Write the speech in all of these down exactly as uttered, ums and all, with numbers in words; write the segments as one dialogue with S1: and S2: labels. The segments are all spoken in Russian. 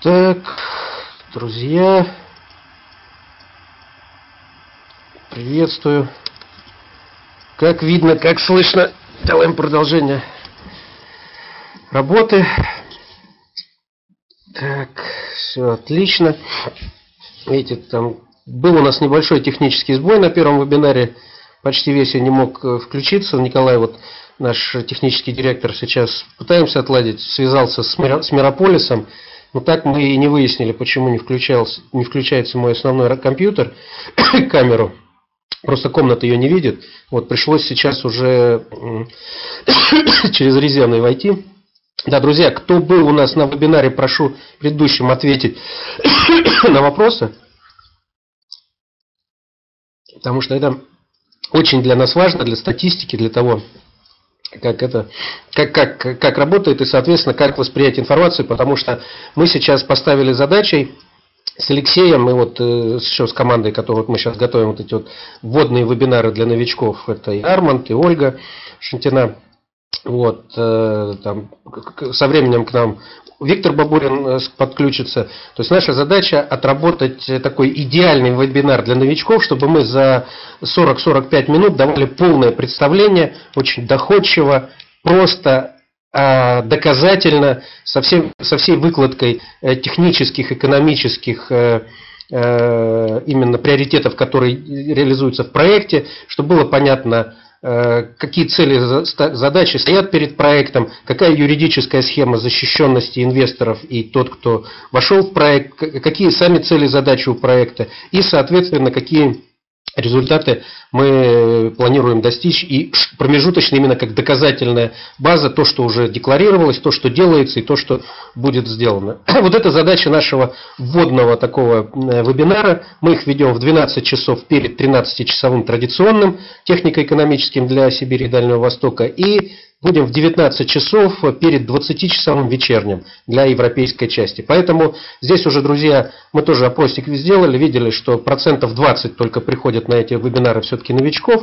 S1: Так, друзья, приветствую. Как видно, как слышно, делаем продолжение работы. Так, все отлично. Видите, там был у нас небольшой технический сбой на первом вебинаре. Почти весь я не мог включиться. Николай, вот наш технический директор, сейчас пытаемся отладить. Связался с Мирополисом. Но так мы и не выяснили, почему не, включался, не включается мой основной компьютер, камеру. Просто комната ее не видит. Вот пришлось сейчас уже через резервный войти. Да, друзья, кто был у нас на вебинаре, прошу предыдущим ответить на вопросы. Потому что это очень для нас важно, для статистики, для того, как это, как, как, как работает и, соответственно, как восприять информацию, потому что мы сейчас поставили задачей с Алексеем и вот еще с командой, которую вот мы сейчас готовим, вот эти вот вводные вебинары для новичков, это и Арманд, и Ольга Шантина. Вот, там, со временем к нам Виктор Бабурин подключится. То есть наша задача отработать такой идеальный вебинар для новичков, чтобы мы за сорок-сорок пять минут давали полное представление, очень доходчиво, просто, доказательно, со, всем, со всей выкладкой технических, экономических именно приоритетов, которые реализуются в проекте, чтобы было понятно, какие цели, задачи стоят перед проектом, какая юридическая схема защищенности инвесторов и тот, кто вошел в проект, какие сами цели, задачи у проекта и, соответственно, какие результаты мы планируем достичь, и промежуточно именно как доказательная база, то, что уже декларировалось, то, что делается и то, что будет сделано. Вот это задача нашего вводного такого вебинара. Мы их ведем в двенадцать часов перед тринадцатичасовым традиционным технико-экономическим для Сибири и Дальнего Востока и будем в девятнадцать часов перед двадцатичасовым вечерним для европейской части. Поэтому здесь уже, друзья, мы тоже опросик сделали, видели, что процентов двадцать только приходят на эти вебинары все-таки новичков,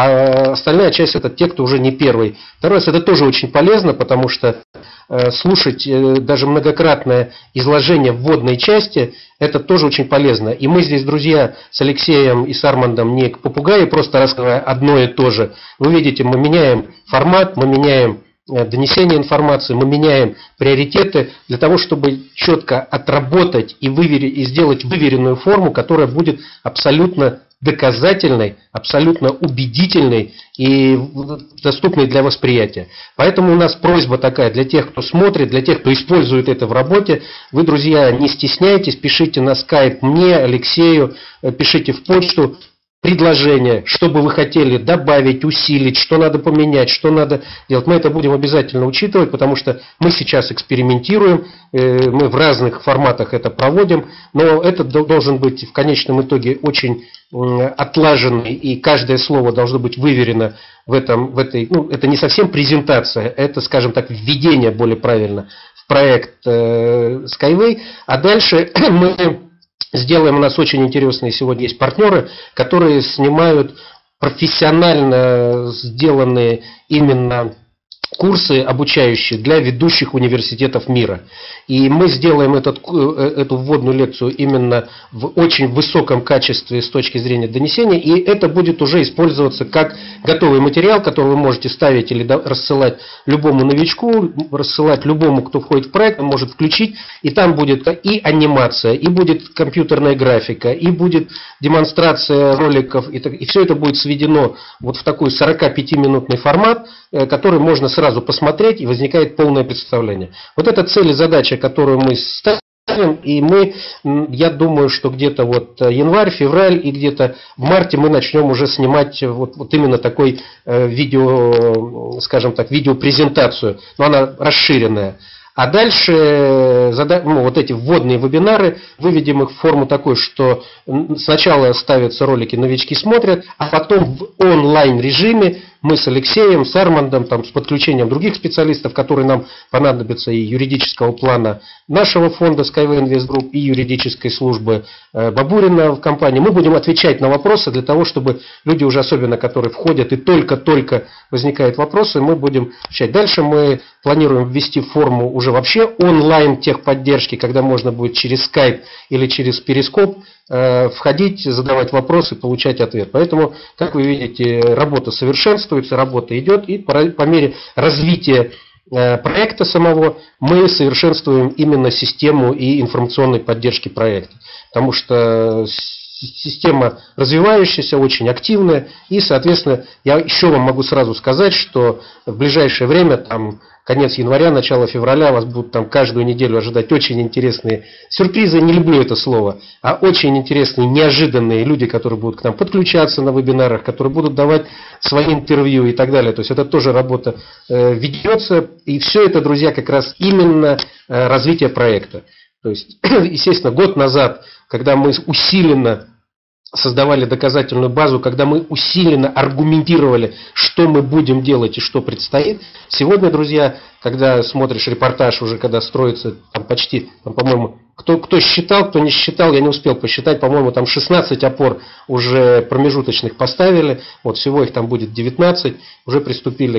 S1: а остальная часть это те, кто уже не первый. Второй раз, это тоже очень полезно, потому что слушать даже многократное изложение вводной части, это тоже очень полезно. И мы здесь, друзья, с Алексеем и с Армандом не к попугаю, просто рассказывая одно и то же. Вы видите, мы меняем формат, мы меняем донесение информации, мы меняем приоритеты для того, чтобы четко отработать и, выверить, и сделать выверенную форму, которая будет абсолютно доказательной, абсолютно убедительной и доступной для восприятия. Поэтому у нас просьба такая для тех, кто смотрит, для тех, кто использует это в работе. Вы, друзья, не стесняйтесь, пишите на скайп мне, Алексею, пишите в почту предложения, что бы вы хотели добавить, усилить, что надо поменять, что надо делать. Мы это будем обязательно учитывать, потому что мы сейчас экспериментируем, мы в разных форматах это проводим, но это должен быть в конечном итоге очень отлаженный, и каждое слово должно быть выверено в этом, в этой, ну, это не совсем презентация, это, скажем так, введение более правильно в проект Skyway, а дальше мы сделаем, у нас очень интересные сегодня есть партнеры, которые снимают профессионально сделанные именно курсы обучающие для ведущих университетов мира. И мы сделаем этот, эту вводную лекцию именно в очень высоком качестве с точки зрения донесения, и это будет уже использоваться как готовый материал, который вы можете ставить или рассылать любому новичку, рассылать любому, кто входит в проект, он может включить, и там будет и анимация, и будет компьютерная графика, и будет демонстрация роликов, и, и все это будет сведено вот в такой сорокапятиминутный формат, который можно сразу посмотреть, и возникает полное представление. Вот это цель и задача, которую мы ставим, и мы, я думаю, что где-то вот январь, февраль и где-то в марте мы начнем уже снимать вот, вот именно такой видео, скажем так, видеопрезентацию, но она расширенная. А дальше ну, вот эти вводные вебинары, выведем их в форму такой, что сначала ставятся ролики, новички смотрят, а потом в онлайн режиме мы с Алексеем, с Армандом, там, с подключением других специалистов, которые нам понадобятся, и юридического плана нашего фонда Skyway Invest Group, и юридической службы Бабурина в компании, мы будем отвечать на вопросы для того, чтобы люди, уже особенно которые входят и только-только возникают вопросы, мы будем отвечать. Дальше мы планируем ввести форму уже вообще онлайн техподдержки, когда можно будет через Skype или через Перископ входить, задавать вопросы, получать ответ. Поэтому, как вы видите, работа совершенствуется, работа идет, и по мере развития проекта самого мы совершенствуем именно систему и информационной поддержки проекта. Потому что система развивающаяся, очень активная, и, соответственно, я еще вам могу сразу сказать, что в ближайшее время, там, конец января, начало февраля, вас будут там каждую неделю ожидать очень интересные сюрпризы, не люблю это слово, а очень интересные, неожиданные люди, которые будут к нам подключаться на вебинарах, которые будут давать свои интервью и так далее. То есть это тоже работа э, ведется, и все это, друзья, как раз именно э, развитие проекта. То есть, естественно, год назад, когда мы усиленно создавали доказательную базу, когда мы усиленно аргументировали, что мы будем делать и что предстоит. Сегодня, друзья, когда смотришь репортаж, уже когда строится там почти, там, по-моему, кто, кто считал, кто не считал, я не успел посчитать, по-моему, там шестнадцать опор уже промежуточных поставили, вот всего их там будет девятнадцать, уже приступили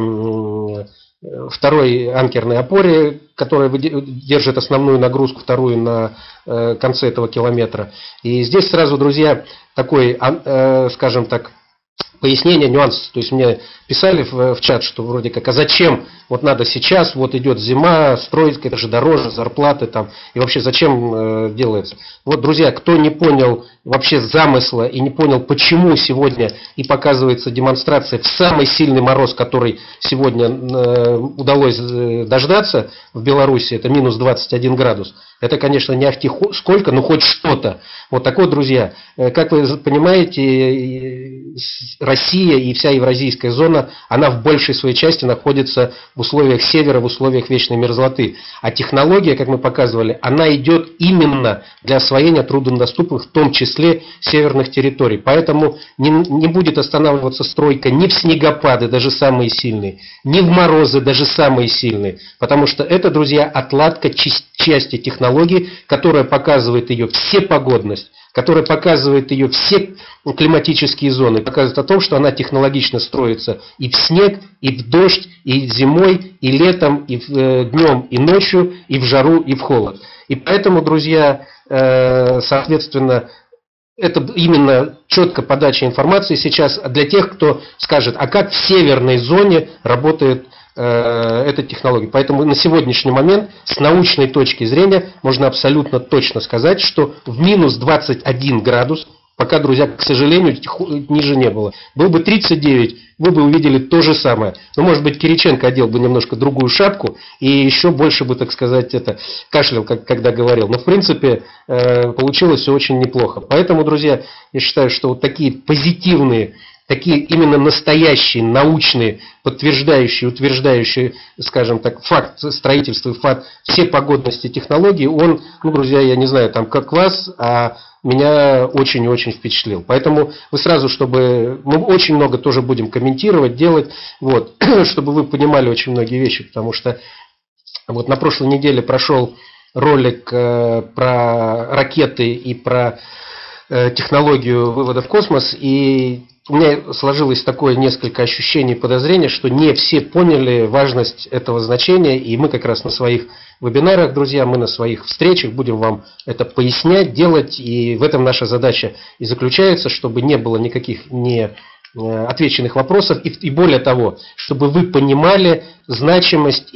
S1: к второй анкерной опоре, которая держит основную нагрузку, вторую на конце этого километра. И здесь сразу, друзья, такой, скажем так, пояснение, нюанс. То есть мне писали в, в чат, что вроде как, а зачем вот надо сейчас, вот идет зима, строить, это же дороже, зарплаты там, и вообще зачем э, делается. Вот, друзья, кто не понял вообще замысла и не понял, почему сегодня и показывается демонстрация в самый сильный мороз, который сегодня э, удалось дождаться в Беларуси, это минус двадцать один градус. Это, конечно, не ахти сколько, но хоть что-то. Вот так вот, друзья, как вы понимаете, Россия и вся евразийская зона, она в большей своей части находится в условиях севера, в условиях вечной мерзлоты. А технология, как мы показывали, она идет именно для освоения труднодоступных, в том числе северных территорий. Поэтому не, не будет останавливаться стройка ни в снегопады, даже самые сильные, ни в морозы, даже самые сильные. Потому что это, друзья, отладка части технологии, которая показывает ее всепогодность, которая показывает ее все климатические зоны, показывает о том, что она технологично строится и в снег, и в дождь, и зимой, и летом, и в, э, днем, и ночью, и в жару, и в холод. И поэтому, друзья, э, соответственно, это именно четко подача информации сейчас для тех, кто скажет, а как в северной зоне работает э, эта технология. Поэтому на сегодняшний момент с научной точки зрения можно абсолютно точно сказать, что в минус двадцать один градус, пока, друзья, к сожалению, ниже не было. Был бы тридцать девять, вы бы увидели то же самое. Но, может быть, Кириченко одел бы немножко другую шапку и еще больше бы, так сказать, это, кашлял, как, когда говорил. Но, в принципе, получилось все очень неплохо. Поэтому, друзья, я считаю, что вот такие позитивные, такие именно настоящие, научные, подтверждающие, утверждающие, скажем так, факт строительства и факт всей погодности технологий, он, ну, друзья, я не знаю, там, как вас, а меня очень и очень впечатлил. Поэтому вы сразу, чтобы... Мы очень много тоже будем комментировать, делать, вот, чтобы вы понимали очень многие вещи, потому что вот на прошлой неделе прошел ролик э, про ракеты и про э, технологию вывода в космос, и у меня сложилось такое несколько ощущений и подозрений, что не все поняли важность этого значения, и мы как раз на своих вебинарах, друзья, мы на своих встречах будем вам это пояснять, делать, и в этом наша задача и заключается, чтобы не было никаких не отвеченных вопросов, и, и более того, чтобы вы понимали значимость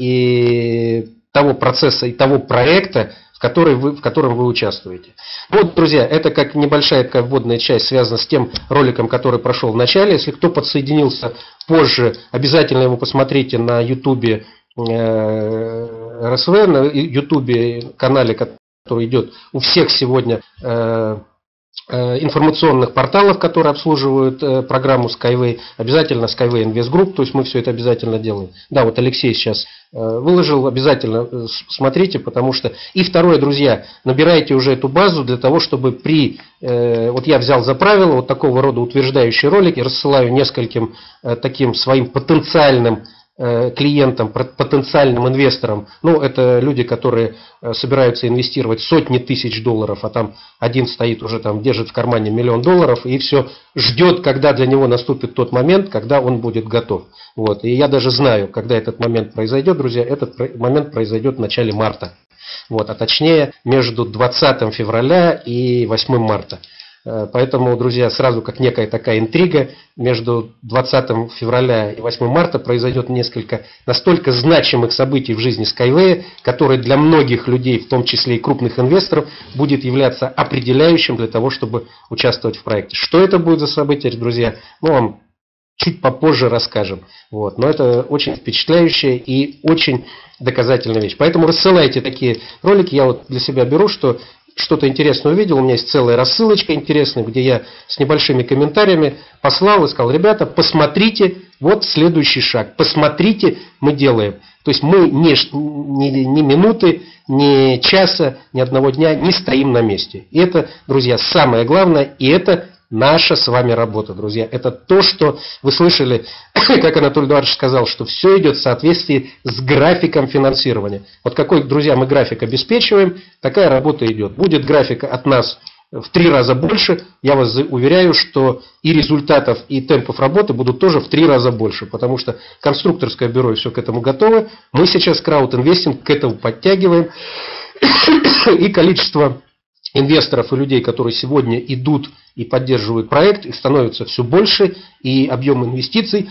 S1: и того процесса, и того проекта, в, который вы, в котором вы участвуете. Вот, друзья, это как небольшая такая вводная часть, связана с тем роликом, который прошел в начале. Если кто подсоединился позже, обязательно его посмотрите на YouTube эр эс вэ, на YouTube канале, который идет у всех сегодня информационных порталов, которые обслуживают программу Skyway, обязательно Skyway Invest Group, то есть мы все это обязательно делаем. Да, вот Алексей сейчас выложил, обязательно смотрите, потому что... И второе, друзья, набирайте уже эту базу для того, чтобы при... Вот я взял за правило вот такого рода утверждающие ролики, рассылаю нескольким таким своим потенциальным клиентам, потенциальным инвесторам. Ну, это люди, которые собираются инвестировать сотни тысяч долларов, а там один стоит уже, там, держит в кармане миллион долларов и все ждет, когда для него наступит тот момент, когда он будет готов. Вот. И я даже знаю, когда этот момент произойдет, друзья, этот момент произойдет в начале марта. Вот. А точнее, между двадцатым февраля и восьмым марта. Поэтому, друзья, сразу как некая такая интрига, между двадцатым февраля и восьмым марта произойдет несколько настолько значимых событий в жизни Skyway, которые для многих людей, в том числе и крупных инвесторов, будет являться определяющим для того, чтобы участвовать в проекте. Что это будет за событие, друзья, мы вам чуть попозже расскажем. Вот. Но это очень впечатляющая и очень доказательная вещь. Поэтому рассылайте такие ролики. Я вот для себя беру, что... Что-то интересное увидел, у меня есть целая рассылочка интересная, где я с небольшими комментариями послал и сказал: ребята, посмотрите, вот следующий шаг, посмотрите, мы делаем. То есть мы ни, ни, ни минуты, ни часа, ни одного дня не стоим на месте. И это, друзья, самое главное, и это наша с вами работа, друзья. Это то, что вы слышали, как Анатолий Эдуардович сказал, что все идет в соответствии с графиком финансирования. Вот какой, друзья, мы график обеспечиваем, такая работа идет. Будет график от нас в три раза больше, я вас уверяю, что и результатов, и темпов работы будут тоже в три раза больше, потому что конструкторское бюро и все к этому готовы. Мы сейчас краудинвестинг к этому подтягиваем, и количество инвесторов и людей, которые сегодня идут и поддерживают проект, их становится все больше, и объем инвестиций,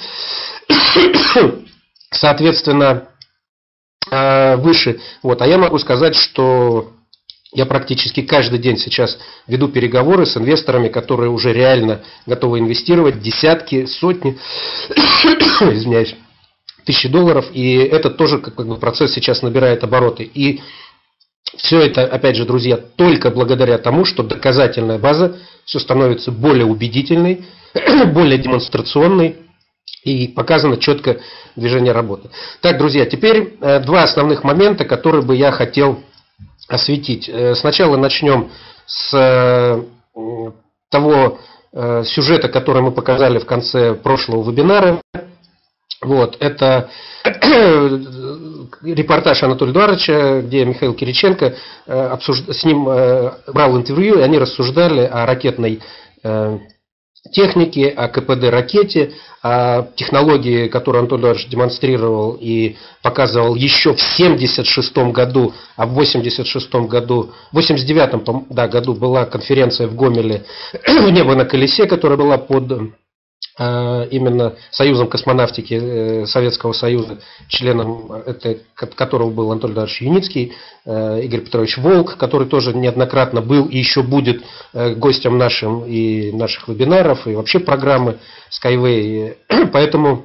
S1: соответственно, выше. Вот. А я могу сказать, что я практически каждый день сейчас веду переговоры с инвесторами, которые уже реально готовы инвестировать десятки, сотни, извиняюсь, тысячи долларов, и это тоже как бы процесс сейчас набирает обороты. И все это, опять же, друзья, только благодаря тому, что доказательная база все становится более убедительной, более демонстрационной и показано четко движение работы. Так, друзья, теперь два основных момента, которые бы я хотел осветить. Сначала начнем с того сюжета, который мы показали в конце прошлого вебинара. Вот, это репортаж Анатолия Эдуардовича, где Михаил Кириченко обсужд... с ним брал интервью, и они рассуждали о ракетной технике, о КПД-ракете, о технологии, которую Анатолий Эдуардович демонстрировал и показывал еще в семьдесят шестом году, а в восемьдесят шестом году, в восемьдесят девятом да, году была конференция в Гомеле «Небо на колесе», которая была под именно Союзом космонавтики Советского Союза, членом это, которого был Анатолий Эдуардович Юницкий, Игорь Петрович Волк, который тоже неоднократно был и еще будет гостем нашим и наших вебинаров, и вообще программы Skyway. Поэтому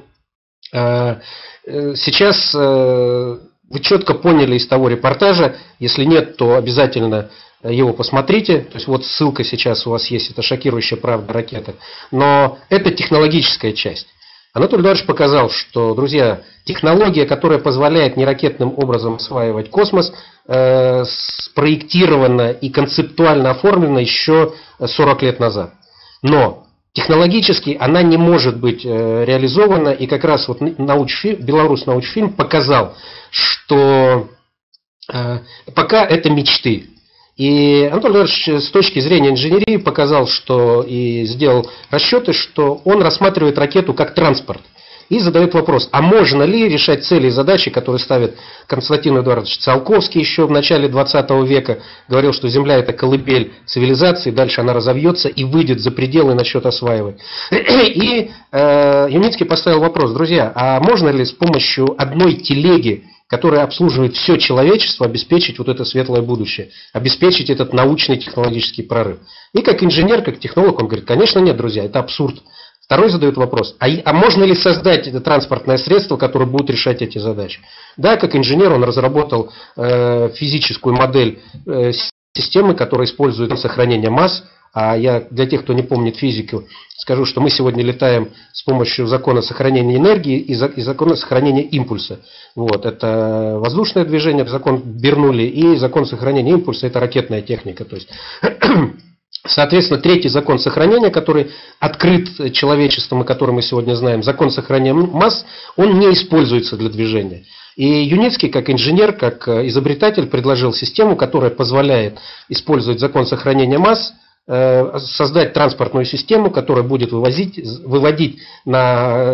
S1: сейчас вы четко поняли из того репортажа, если нет, то обязательно его посмотрите, то есть вот ссылка сейчас у вас есть, это «Шокирующая правда ракеты», но это технологическая часть. Анатолий Эдуардович показал, что, друзья, технология, которая позволяет неракетным образом осваивать космос, э, спроектирована и концептуально оформлена еще сорок лет назад. Но технологически она не может быть э, реализована, и как раз вот научфильм, Беларусь научфильм показал, что э, пока это мечты. И Анатолий Эдуардович с точки зрения инженерии показал, что и сделал расчеты, что он рассматривает ракету как транспорт. И задает вопрос, а можно ли решать цели и задачи, которые ставит Константин Эдуардович Циолковский еще в начале двадцатого века. Говорил, что Земля это колыбель цивилизации, дальше она разовьется и выйдет за пределы и начнет осваивать. И э, Юницкий поставил вопрос, друзья, а можно ли с помощью одной телеги, которая обслуживает все человечество, обеспечить вот это светлое будущее, обеспечить этот научный технологический прорыв. И как инженер, как технолог, он говорит, конечно нет, друзья, это абсурд. Второй задает вопрос, а, а можно ли создать это транспортное средство, которое будет решать эти задачи? Да, как инженер он разработал э, физическую модель э, системы, которая использует сохранение масс, А я для тех, кто не помнит физику, скажу, что мы сегодня летаем с помощью закона сохранения энергии и закона сохранения импульса. Вот, это воздушное движение, закон Бернулли, и закон сохранения импульса – это ракетная техника. То есть, соответственно, третий закон сохранения, который открыт человечеством и который мы сегодня знаем, закон сохранения масс, он не используется для движения. И Юницкий, как инженер, как изобретатель, предложил систему, которая позволяет использовать закон сохранения масс, создать транспортную систему, которая будет вывозить, выводить на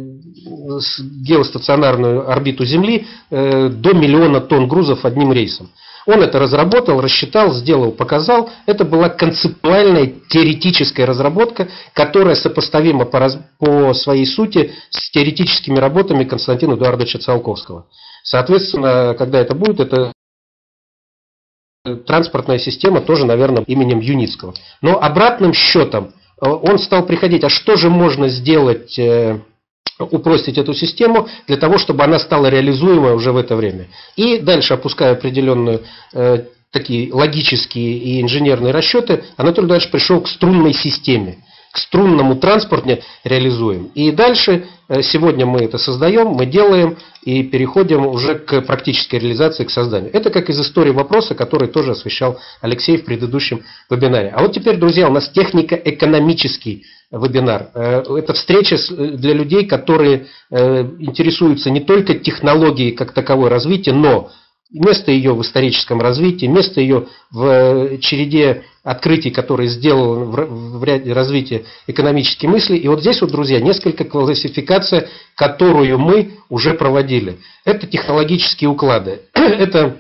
S1: геостационарную орбиту Земли до миллиона тонн грузов одним рейсом. Он это разработал, рассчитал, сделал, показал. Это была концептуальная теоретическая разработка, которая сопоставима по, раз... по своей сути с теоретическими работами Константина Эдуардовича Циолковского. Соответственно, когда это будет, это транспортная система тоже, наверное, именем Юницкого. Но обратным счетом он стал приходить, а что же можно сделать, упростить эту систему для того, чтобы она стала реализуемой уже в это время. И дальше, опуская определенные э, такие логические и инженерные расчеты, Анатолий дальше пришел к струнной системе, к струнному транспорту реализуем. И дальше, э, сегодня мы это создаем, мы делаем и переходим уже к практической реализации, к созданию. Это как из истории вопроса, который тоже освещал Алексей в предыдущем вебинаре. А вот теперь, друзья, у нас технико-экономический вебинар. Это встреча для людей, которые интересуются не только технологией как таковой развития, но место ее в историческом развитии, место ее в череде открытий, которые сделал в ряде развития экономической мысли. И вот здесь вот, друзья, несколько классификаций, которую мы уже проводили. Это технологические уклады. Это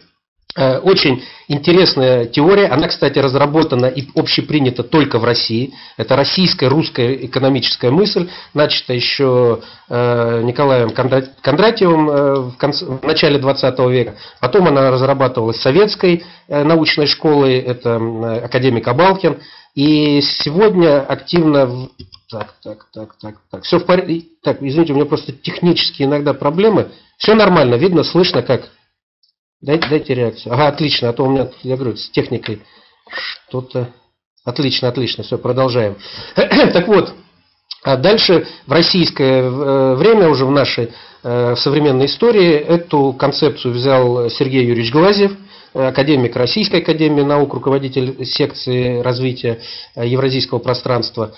S1: очень интересная теория. Она, кстати, разработана и общепринята только в России. Это российская, русская экономическая мысль, начата еще Николаем Кондратьевым в, конце, в начале двадцатого века. Потом она разрабатывалась советской научной школой, это академик Абалкин. И сегодня активно... Так, так, так, так, так. Все в порядке. Так, извините, у меня просто технические иногда проблемы. Все нормально, видно, слышно как... Дайте, дайте реакцию. Ага, отлично, а то у меня, я говорю, с техникой что-то... Отлично, отлично, все, продолжаем. Так вот, а дальше в российское время, уже в нашей в современной истории, эту концепцию взял Сергей Юрьевич Глазьев, академик Российской академии наук, руководитель секции развития евразийского пространства,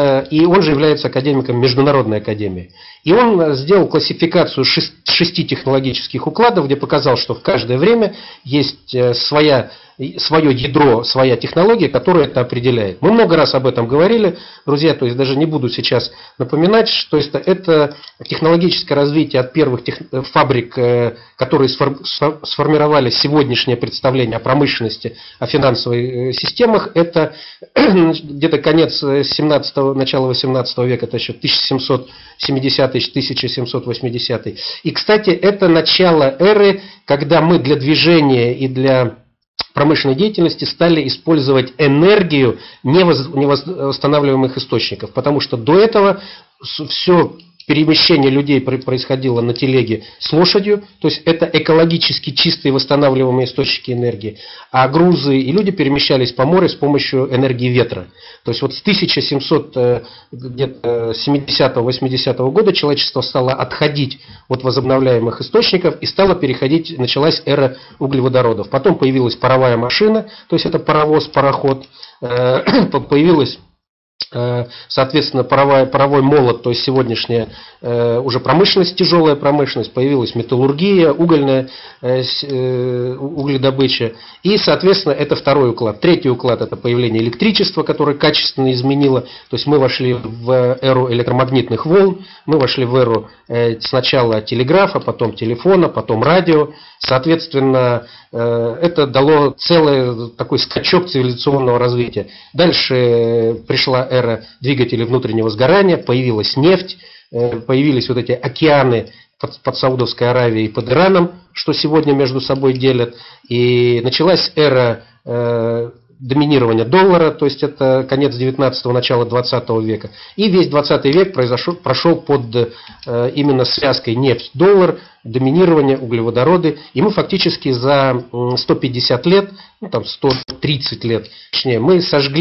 S1: и он же является академиком Международной академии. И он сделал классификацию шести технологических укладов, где показал, что в каждое время есть своя, свое ядро, своя технология, которая это определяет. Мы много раз об этом говорили, друзья, то есть даже не буду сейчас напоминать, что это, это технологическое развитие от первых тех, фабрик, которые сформировали сегодняшнее представление о промышленности, о финансовых системах. Это где-то конец семнадцатого, начало восемнадцатого века, это еще тысяча семьсот семидесятый — тысяча семьсот восьмидесятый. И, кстати, это начало эры, когда мы для движения и для промышленной деятельности стали использовать энергию невосстанавливаемых источников, потому что до этого все перемещение людей происходило на телеге с лошадью, то есть это экологически чистые восстанавливаемые источники энергии, а грузы и люди перемещались по морю с помощью энергии ветра. То есть вот с тысяча семьсот семидесятого — восьмидесятого года человечество стало отходить от возобновляемых источников и стало переходить, началась эра углеводородов. Потом появилась паровая машина, то есть это паровоз, пароход, появилась, соответственно, паровой, паровой молот, то есть сегодняшняя э, уже промышленность, тяжелая промышленность, появилась металлургия, угольная э, угледобыча. И, соответственно, это второй уклад. Третий уклад – это появление электричества, которое качественно изменило. То есть мы вошли в эру электромагнитных волн, мы вошли в эру э, сначала телеграфа, потом телефона, потом радио. Соответственно, э, это дало целый такой скачок цивилизационного развития. Дальше пришла эра двигателей внутреннего сгорания, появилась нефть, появились вот эти океаны под, под Саудовской Аравией и под Ираном, что сегодня между собой делят, и началась эра э, доминирования доллара, то есть это конец девятнадцатого, начало двадцатого века, и весь двадцатый век произошел, прошел под э, именно связкой нефть-доллар, доминирование, углеводороды, и мы фактически за сто пятьдесят лет, ну там сто тридцать лет, точнее, мы сожгли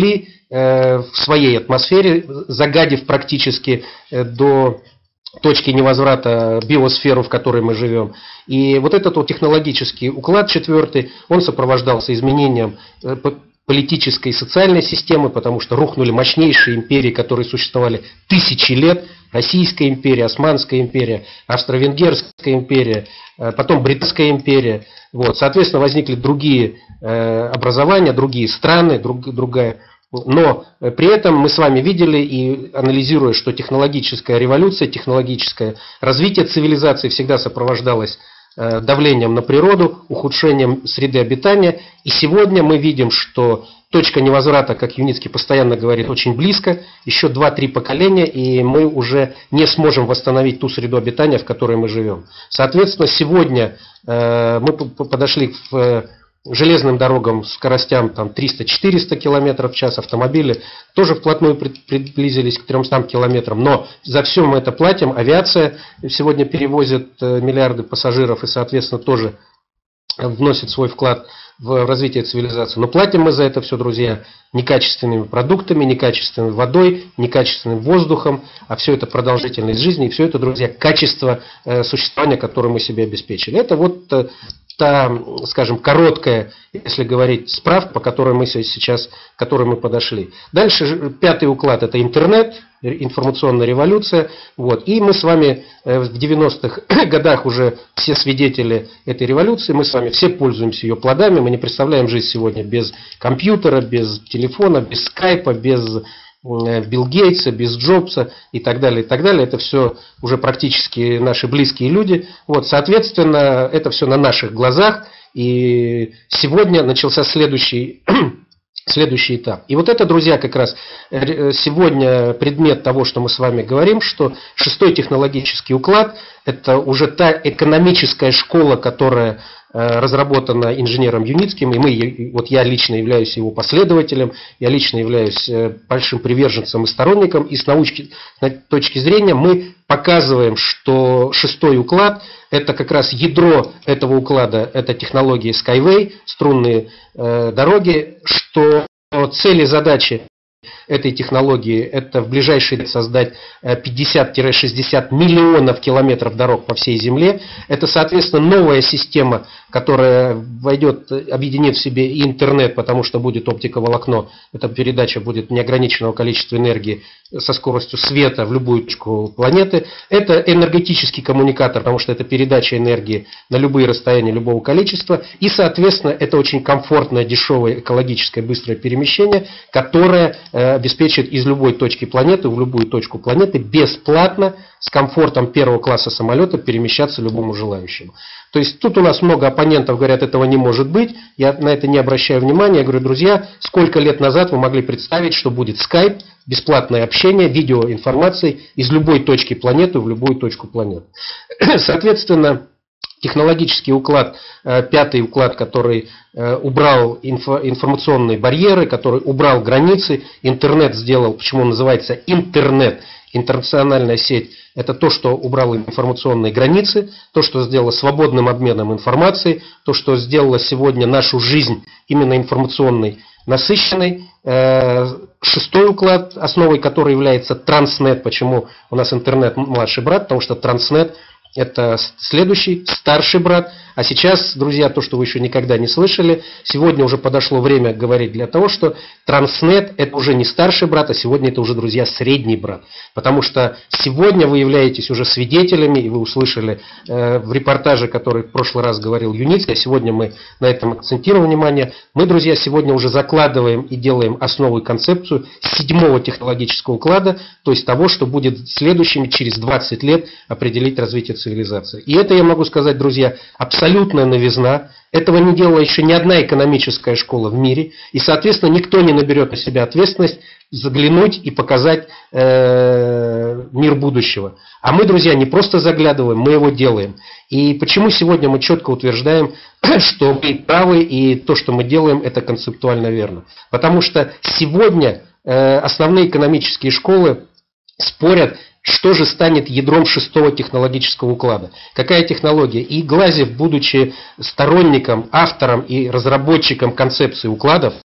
S1: в своей атмосфере, загадив практически до точки невозврата биосферу, в которой мы живем. И вот этот вот технологический уклад четвертый, он сопровождался изменением политической и социальной системы, потому что рухнули мощнейшие империи, которые существовали тысячи лет. Российская империя, Османская империя, Австро-Венгерская империя, потом Британская империя. Вот. Соответственно, возникли другие образования, другие страны, друг, другая. Но при этом мы с вами видели и анализируя, что технологическая революция, технологическое развитие цивилизации всегда сопровождалось давлением на природу, ухудшением среды обитания. И сегодня мы видим, что точка невозврата, как Юницкий постоянно говорит, очень близко. Еще два-три поколения, и мы уже не сможем восстановить ту среду обитания, в которой мы живем. Соответственно, сегодня мы подошли к железным дорогам, скоростям там триста-четыреста километров в час, автомобили тоже вплотную приблизились к тремстам километрам, но за все мы это платим. Авиация сегодня перевозит миллиарды пассажиров и, соответственно, тоже вносит свой вклад в развитие цивилизации. Но платим мы за это все, друзья, некачественными продуктами, некачественной водой, некачественным воздухом, а все это продолжительность жизни, и все это, друзья, качество существования, которое мы себе обеспечили. Это вот та, скажем, короткая, если говорить, справка, по которой мы сейчас, к которой мы подошли. Дальше пятый уклад – это интернет, информационная революция. Вот. И мы с вами в девяностых годах уже все свидетели этой революции, мы с вами все пользуемся ее плодами, мы не представляем жизнь сегодня без компьютера, без телефона, без скайпа, без Билл Гейтса, без Джобса и так далее, и так далее. Это все уже практически наши близкие люди. Вот, соответственно, это все на наших глазах. И сегодня начался следующий, следующий этап. И вот это, друзья, как раз сегодня предмет того, что мы с вами говорим, что шестой технологический уклад – это уже та экономическая школа, которая разработана инженером Юницким, и мы, вот я лично являюсь его последователем, я лично являюсь большим приверженцем и сторонником, и с научной точки зрения мы показываем, что шестой уклад – это как раз ядро этого уклада, это технологии Skyway, струнные э, дороги, что цели, задачи этой технологии – это в ближайшие лет создать пятьдесят-шестьдесят миллионов километров дорог по всей Земле. Это, соответственно, новая система, которая войдет, объединит в себе и интернет, потому что будет оптиковолокно. Эта передача будет неограниченного количества энергии со скоростью света в любую точку планеты. Это энергетический коммуникатор, потому что это передача энергии на любые расстояния любого количества. И, соответственно, это очень комфортное, дешевое, экологическое, быстрое перемещение, которое обеспечит из любой точки планеты в любую точку планеты бесплатно, с комфортом первого класса самолета перемещаться любому желающему. То есть тут у нас много оппонентов говорят, этого не может быть, я на это не обращаю внимания, я говорю, друзья, сколько лет назад вы могли представить, что будет скайп, бесплатное общение, видеоинформации из любой точки планеты в любую точку планеты. Соответственно, технологический уклад, пятый уклад, который убрал инфо, информационные барьеры, который убрал границы, интернет сделал, почему он называется интернет, интернациональная сеть, это то, что убрало информационные границы, то, что сделало свободным обменом информацией, то, что сделало сегодня нашу жизнь именно информационной насыщенной. Шестой уклад, основой которой является Транснет. Почему у нас интернет младший брат? Потому что Транснет – это следующий, старший брат. А сейчас, друзья, то, что вы еще никогда не слышали, сегодня уже подошло время говорить для того, что Транснет – это уже не старший брат, а сегодня это уже, друзья, средний брат. Потому что сегодня вы являетесь уже свидетелями, и вы услышали э, в репортаже, который в прошлый раз говорил Юницкий, а сегодня мы на этом акцентируем внимание. Мы, друзья, сегодня уже закладываем и делаем основу и концепцию седьмого технологического уклада, то есть того, что будет следующими через двадцать лет определить развитие цивилизации. И это, я могу сказать, друзья, абсолютно Абсолютная новизна. Этого не делала еще ни одна экономическая школа в мире. И, соответственно, никто не наберет на себя ответственность заглянуть и показать э, мир будущего. А мы, друзья, не просто заглядываем, мы его делаем. И почему сегодня мы четко утверждаем, что мы правы, и то, что мы делаем, это концептуально верно. Потому что сегодня э, основные экономические школы спорят, что же станет ядром шестого технологического уклада? Какая технология? И Глазьев, будучи сторонником, автором и разработчиком концепции укладов,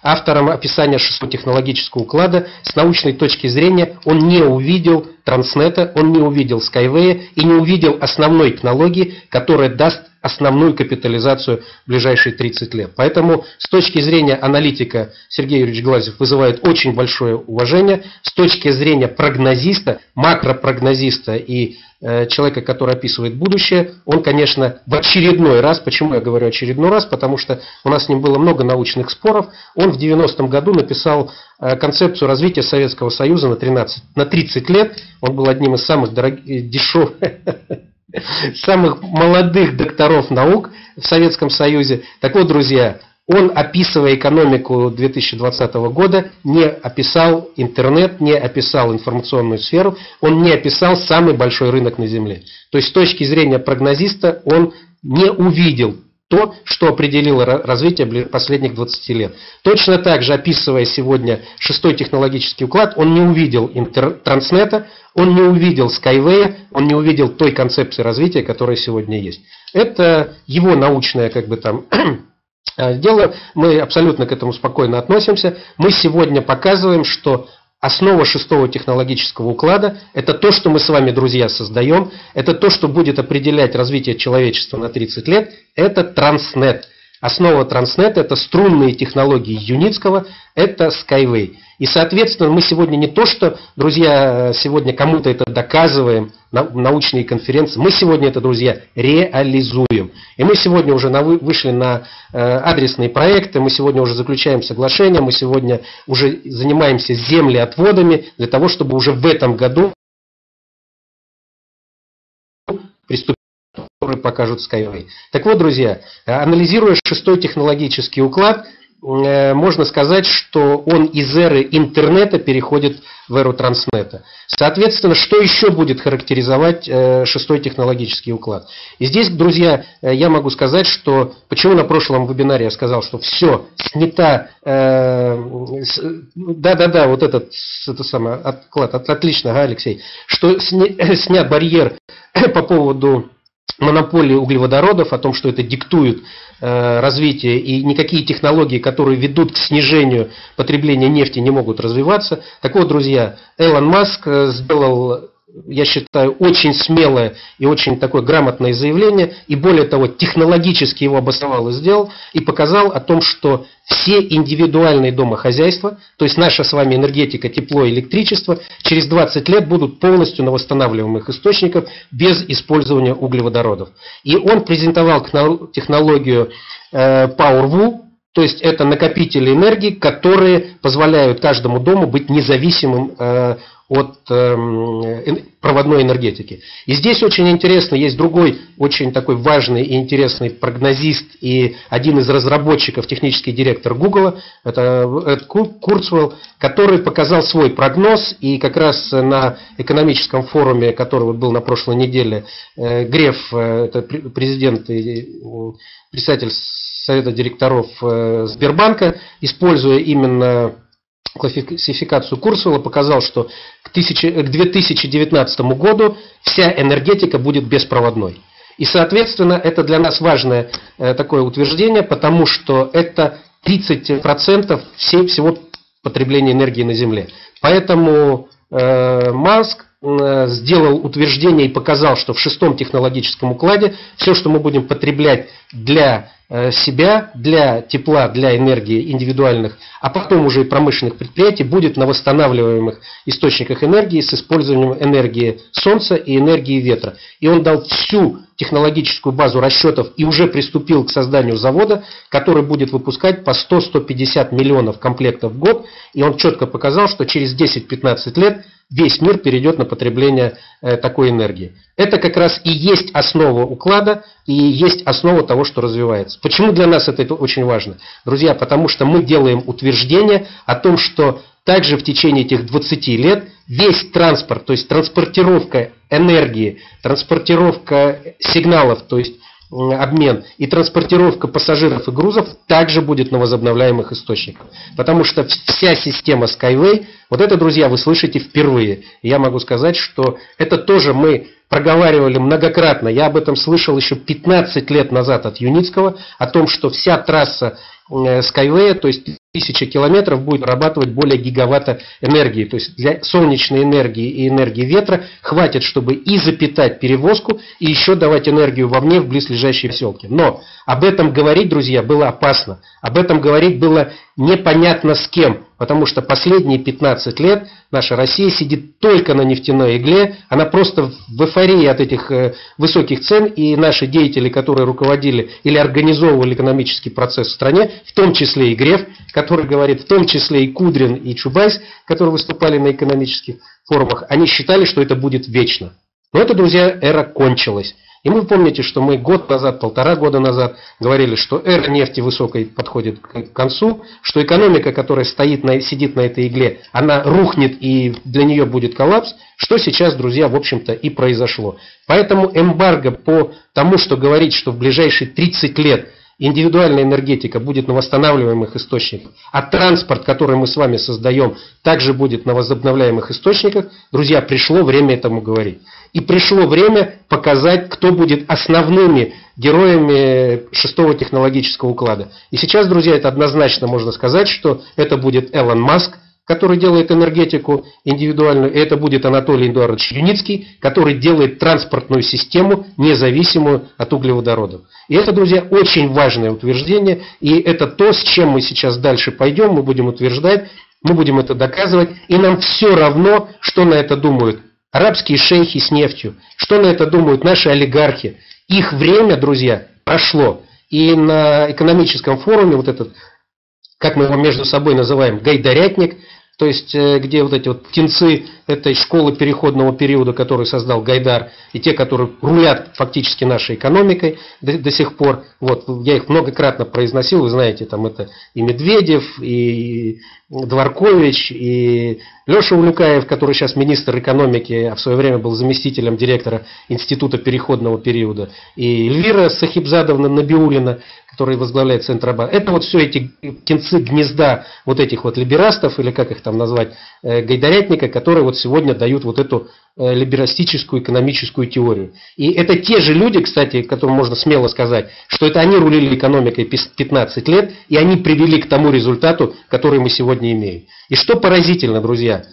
S1: автором описания шестого технологического уклада, с научной точки зрения он не увидел Транснета, он не увидел Skyway и не увидел основной технологии, которая даст основную капитализацию в ближайшие тридцать лет. Поэтому с точки зрения аналитика Сергей Юрьевич Глазьев вызывает очень большое уважение. С точки зрения прогнозиста, макропрогнозиста и э, человека, который описывает будущее, он, конечно, в очередной раз, почему я говорю очередной раз, потому что у нас с ним было много научных споров, он в девяностом году написал э, концепцию развития Советского Союза на, тринадцать, на тридцать лет. Он был одним из самых дорогих, дешевых, самых молодых докторов наук в Советском Союзе. Так вот, друзья, он, описывая экономику две тысячи двадцатого года, не описал интернет, не описал информационную сферу, он не описал самый большой рынок на Земле. То есть, с точки зрения прогнозиста, он не увидел то, что определило развитие последних двадцати лет. Точно так же, описывая сегодня шестой технологический уклад, он не увидел интер... Транснета, он не увидел Skyway, он не увидел той концепции развития, которая сегодня есть. Это его научное, как бы там, дело, мы абсолютно к этому спокойно относимся. Мы сегодня показываем, что основа шестого технологического уклада – это то, что мы с вами, друзья, создаем, это то, что будет определять развитие человечества на тридцать лет, это Транснет. Основа Транснета – это струнные технологии Юницкого, это Skyway. И, соответственно, мы сегодня не то, что, друзья, сегодня кому-то это доказываем на научные конференции, мы сегодня это, друзья, реализуем. И мы сегодня уже вышли на адресные проекты, мы сегодня уже заключаем соглашения, мы сегодня уже занимаемся землеотводами для того, чтобы уже в этом году приступить, которые покажут Skyway. Так вот, друзья, анализируя шестой технологический уклад, можно сказать, что он из эры интернета переходит в эру Транснета. Соответственно, что еще будет характеризовать шестой технологический уклад? И здесь, друзья, я могу сказать, что почему на прошлом вебинаре я сказал, что все снята, да-да-да, вот этот это самое, отклад, отлично, ага, Алексей, что снят барьер по поводу монополии углеводородов, о том, что это диктует э, развитие, и никакие технологии, которые ведут к снижению потребления нефти, не могут развиваться. Так вот, друзья, Элон Маск сделал, я считаю, очень смелое и очень такое грамотное заявление, и более того, технологически его обосновал и сделал, и показал о том, что все индивидуальные домохозяйства, то есть наша с вами энергетика, тепло, электричество, через двадцать лет будут полностью на восстанавливаемых источниках без использования углеводородов. И он презентовал технологию PowerWall, то есть это накопители энергии, которые позволяют каждому дому быть независимым от проводной энергетики. И здесь очень интересно, есть другой очень такой важный и интересный прогнозист и один из разработчиков, технический директор Google, это Эд Курцвелл, который показал свой прогноз, и как раз на экономическом форуме, который был на прошлой неделе, Греф, это президент и председатель Совета директоров Сбербанка, используя именно классификацию Курцвелла, показал, что к две тысячи девятнадцатому году вся энергетика будет беспроводной. И, соответственно, это для нас важное такое утверждение, потому что это тридцать процентов всего потребления энергии на Земле. Поэтому э, Маск сделал утверждение и показал, что в шестом технологическом укладе все, что мы будем потреблять для себя, для тепла, для энергии индивидуальных, а потом уже и промышленных предприятий, будет на восстанавливаемых источниках энергии с использованием энергии солнца и энергии ветра. И он дал всю технологическую базу расчетов и уже приступил к созданию завода, который будет выпускать по сто — сто пятьдесят миллионов комплектов в год. И он четко показал, что через десять-пятнадцать лет весь мир перейдет на потребление э, такой энергии. Это как раз и есть основа уклада, и есть основа того, что развивается. Почему для нас это очень важно? Друзья, потому что мы делаем утверждение о том, что также в течение этих двадцати лет весь транспорт, то есть транспортировка энергии, транспортировка сигналов, то есть обмен и транспортировка пассажиров и грузов также будет на возобновляемых источниках. Потому что вся система Skyway, вот это, друзья, вы слышите впервые. И я могу сказать, что это тоже мы проговаривали многократно. Я об этом слышал еще пятнадцать лет назад от Юницкого, о том, что вся трасса Skyway, то есть тысяча километров будет вырабатывать более гигаватта энергии. То есть для солнечной энергии и энергии ветра хватит, чтобы и запитать перевозку, и еще давать энергию вовне в близлежащие поселки. Но об этом говорить, друзья, было опасно. Об этом говорить было непонятно с кем. Потому что последние пятнадцать лет наша Россия сидит только на нефтяной игле. Она просто в эйфории от этих высоких цен. И наши деятели, которые руководили или организовывали экономический процесс в стране, в том числе и Греф, который говорит, в том числе и Кудрин, и Чубайс, которые выступали на экономических форумах, они считали, что это будет вечно. Но это, друзья, эра кончилась. И вы помните, что мы год назад, полтора года назад говорили, что эра нефти высокой подходит к концу, что экономика, которая стоит на, сидит на этой игле, она рухнет и для нее будет коллапс, что сейчас, друзья, в общем-то и произошло. Поэтому эмбарго по тому, что говорить, что в ближайшие тридцать лет индивидуальная энергетика будет на восстанавливаемых источниках, а транспорт, который мы с вами создаем, также будет на возобновляемых источниках, друзья, пришло время этому говорить. И пришло время показать, кто будет основными героями шестого технологического уклада. И сейчас, друзья, это однозначно можно сказать, что это будет Элон Маск, который делает энергетику индивидуальную, и это будет Анатолий Эдуардович Юницкий, который делает транспортную систему, независимую от углеводородов. И это, друзья, очень важное утверждение, и это то, с чем мы сейчас дальше пойдем, мы будем утверждать, мы будем это доказывать, и нам все равно, что на это думают арабские шейхи с нефтью, что на это думают наши олигархи. Их время, друзья, прошло. И на экономическом форуме, вот этот, как мы его между собой называем, гайдарятник, то есть где вот эти вот птенцы этой школы переходного периода, который создал Гайдар, и те, которые рулят фактически нашей экономикой до, до сих пор, вот, я их многократно произносил, вы знаете, там это и Медведев, и Дворкович, и Леша Улюкаев, который сейчас министр экономики, а в свое время был заместителем директора Института переходного периода, и Эльвира Сахибзадовна Набиуллина, который возглавляет Центробанк. Это вот все эти птенцы гнезда вот этих вот либерастов, или как их там назвать, гайдарятника, которые вот сегодня дают вот эту либерастическую экономическую теорию. И это те же люди, кстати, которым можно смело сказать, что это они рулили экономикой пятнадцать лет, и они привели к тому результату, который мы сегодня имеем. И что поразительно, друзья,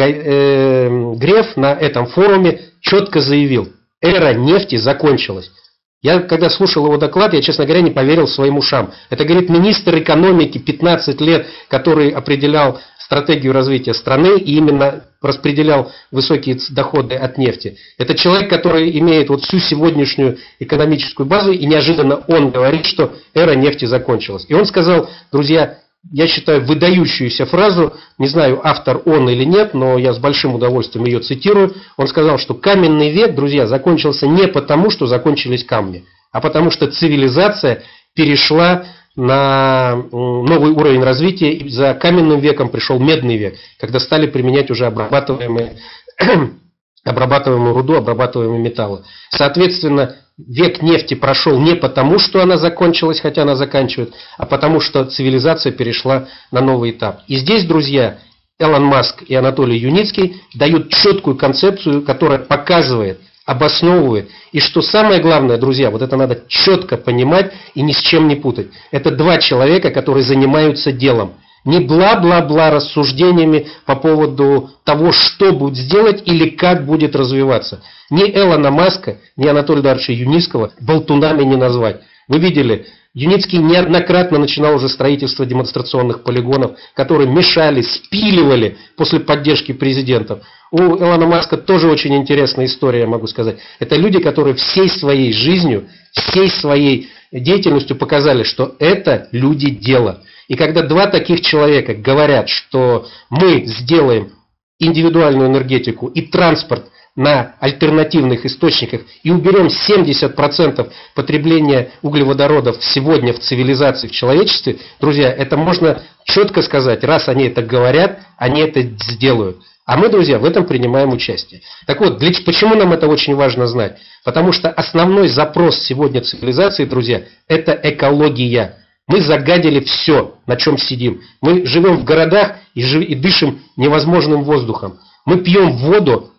S1: Греф на этом форуме четко заявил, эра нефти закончилась. Я, когда слушал его доклад, я, честно говоря, не поверил своим ушам. Это, говорит, министр экономики пятнадцать лет, который определял стратегию развития страны и именно распределял высокие доходы от нефти. Это человек, который имеет вот всю сегодняшнюю экономическую базу, и неожиданно он говорит, что эра нефти закончилась. И он сказал, друзья, я считаю, выдающуюся фразу, не знаю, автор он или нет, но я с большим удовольствием ее цитирую. Он сказал, что каменный век, друзья, закончился не потому, что закончились камни, а потому что цивилизация перешла на новый уровень развития, и за каменным веком пришел медный век, когда стали применять уже обрабатываемые, обрабатываемую руду, обрабатываемые металлы. Соответственно, век нефти прошел не потому, что она закончилась, хотя она заканчивает, а потому, что цивилизация перешла на новый этап. И здесь, друзья, Элон Маск и Анатолий Юницкий дают четкую концепцию, которая показывает, обосновывает. И что самое главное, друзья, вот это надо четко понимать и ни с чем не путать. Это два человека, которые занимаются делом. Не бла-бла-бла рассуждениями по поводу того, что будет сделать или как будет развиваться. Ни Элона Маска, ни Анатолия Эдуардовича Юницкого болтунами не назвать. Вы видели, Юницкий неоднократно начинал уже строительство демонстрационных полигонов, которые мешали, спиливали после поддержки президентов. У Элона Маска тоже очень интересная история, я могу сказать. Это люди, которые всей своей жизнью, всей своей деятельностью показали, что это люди дела. И когда два таких человека говорят, что мы сделаем индивидуальную энергетику и транспорт на альтернативных источниках и уберем семьдесят процентов потребления углеводородов сегодня в цивилизации, в человечестве, друзья, это можно четко сказать, раз они это говорят, они это сделают. А мы, друзья, в этом принимаем участие. Так вот, для, почему нам это очень важно знать? Потому что основной запрос сегодня цивилизации, друзья, это экология. Мы загадили все, на чем сидим. Мы живем в городах и, жив, и дышим невозможным воздухом. Мы пьем воду,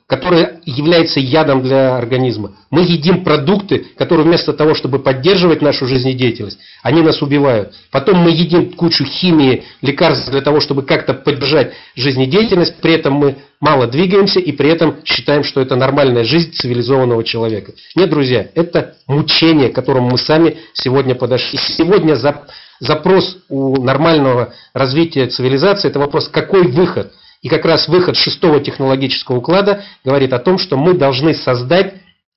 S1: которое является ядом для организма. Мы едим продукты, которые вместо того, чтобы поддерживать нашу жизнедеятельность, они нас убивают. Потом мы едим кучу химии, лекарств для того, чтобы как-то поддержать жизнедеятельность, при этом мы мало двигаемся и при этом считаем, что это нормальная жизнь цивилизованного человека. Нет, друзья, это мучение, к которому мы сами сегодня подошли. И сегодня запрос у нормального развития цивилизации – это вопрос, какой выход? И как раз выход шестого технологического уклада говорит о том, что мы должны создать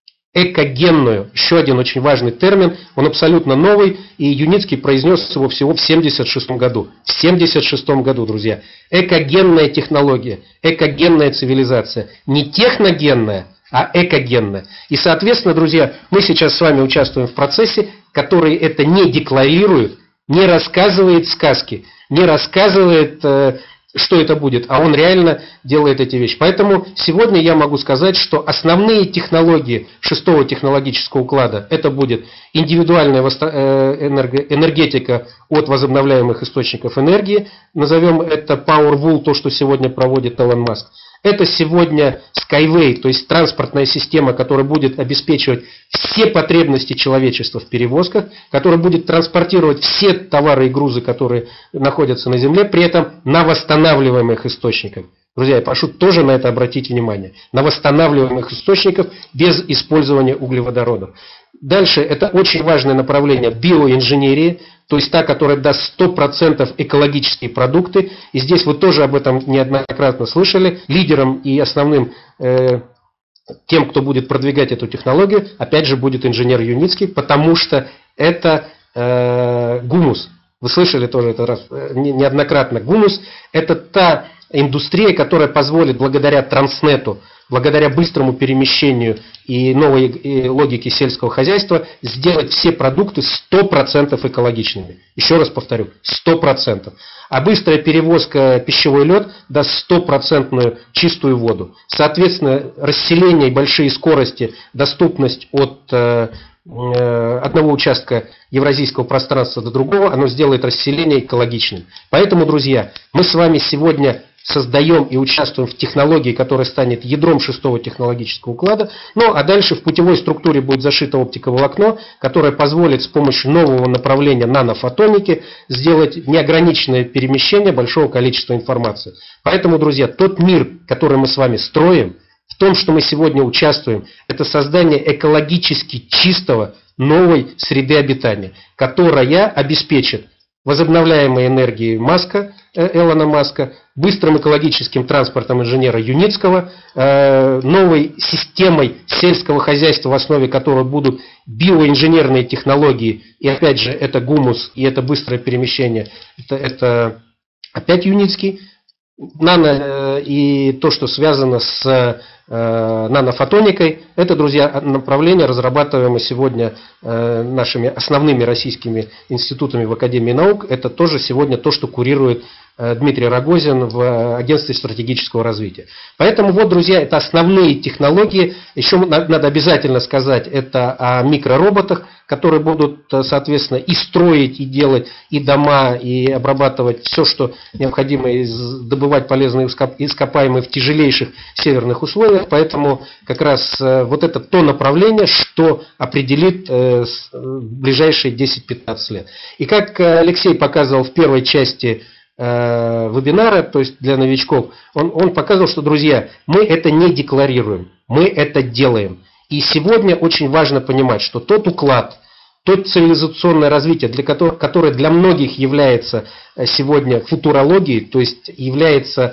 S1: экогенную, еще один очень важный термин, он абсолютно новый, и Юницкий произнес его всего в семьдесят шестом году. В семьдесят шестом году, друзья. Экогенная технология, экогенная цивилизация. Не техногенная, а экогенная. И, соответственно, друзья, мы сейчас с вами участвуем в процессе, который это не декларирует, не рассказывает сказки, не рассказывает... что это будет, а он реально делает эти вещи. Поэтому сегодня я могу сказать, что основные технологии шестого технологического уклада, это будет индивидуальная энергетика от возобновляемых источников энергии, назовем это Powerwall, то, что сегодня проводит Илон Маск. Это сегодня Skyway, то есть транспортная система, которая будет обеспечивать все потребности человечества в перевозках, которая будет транспортировать все товары и грузы, которые находятся на Земле, при этом на восстанавливаемых источниках. Друзья, я прошу тоже на это обратить внимание. На восстанавливаемых источниках без использования углеводородов. Дальше, это очень важное направление биоинженерии, то есть та, которая даст сто процентов экологические продукты. И здесь вы тоже об этом неоднократно слышали. Лидером и основным э, тем, кто будет продвигать эту технологию, опять же, будет инженер Юницкий, потому что это э, гумус. Вы слышали тоже это раз, неоднократно. Гумус – это та индустрия, которая позволит благодаря транснету, благодаря быстрому перемещению и новой логике сельского хозяйства сделать все продукты сто процентов экологичными. Еще раз повторю, сто процентов. А быстрая перевозка пищевой лед даст стопроцентную чистую воду. Соответственно, расселение и большие скорости, доступность от одного участка евразийского пространства до другого, оно сделает расселение экологичным. Поэтому, друзья, мы с вами сегодня создаем и участвуем в технологии, которая станет ядром шестого технологического уклада. Ну, а дальше в путевой структуре будет зашито оптиковолокно, которое позволит с помощью нового направления нанофотоники сделать неограниченное перемещение большого количества информации. Поэтому, друзья, тот мир, который мы с вами строим, в том, что мы сегодня участвуем, это создание экологически чистого новой среды обитания, которая обеспечит возобновляемой энергией Маска, Элона Маска, быстрым экологическим транспортом инженера Юницкого, новой системой сельского хозяйства, в основе которой будут биоинженерные технологии, и опять же это гумус, и это быстрое перемещение, это, это опять Юницкий, нано и то, что связано с нанофотоникой, это, друзья, направление, разрабатываемое сегодня нашими основными российскими институтами в Академии наук. Это тоже сегодня то, что курирует Дмитрий Рогозин в Агентстве стратегического развития. Поэтому вот, друзья, это основные технологии. Еще надо обязательно сказать это о микророботах, которые будут, соответственно, и строить, и делать, и дома, и обрабатывать все, что необходимо, добывать полезные ископаемые в тяжелейших северных условиях. Поэтому как раз вот это то направление, что определит ближайшие десять-пятнадцать лет. И как Алексей показывал в первой части вебинара, то есть для новичков, он, он показывал, что, друзья, мы это не декларируем, мы это делаем. И сегодня очень важно понимать, что тот уклад, то цивилизационное развитие, для которого, которое для многих является сегодня футурологией, то есть является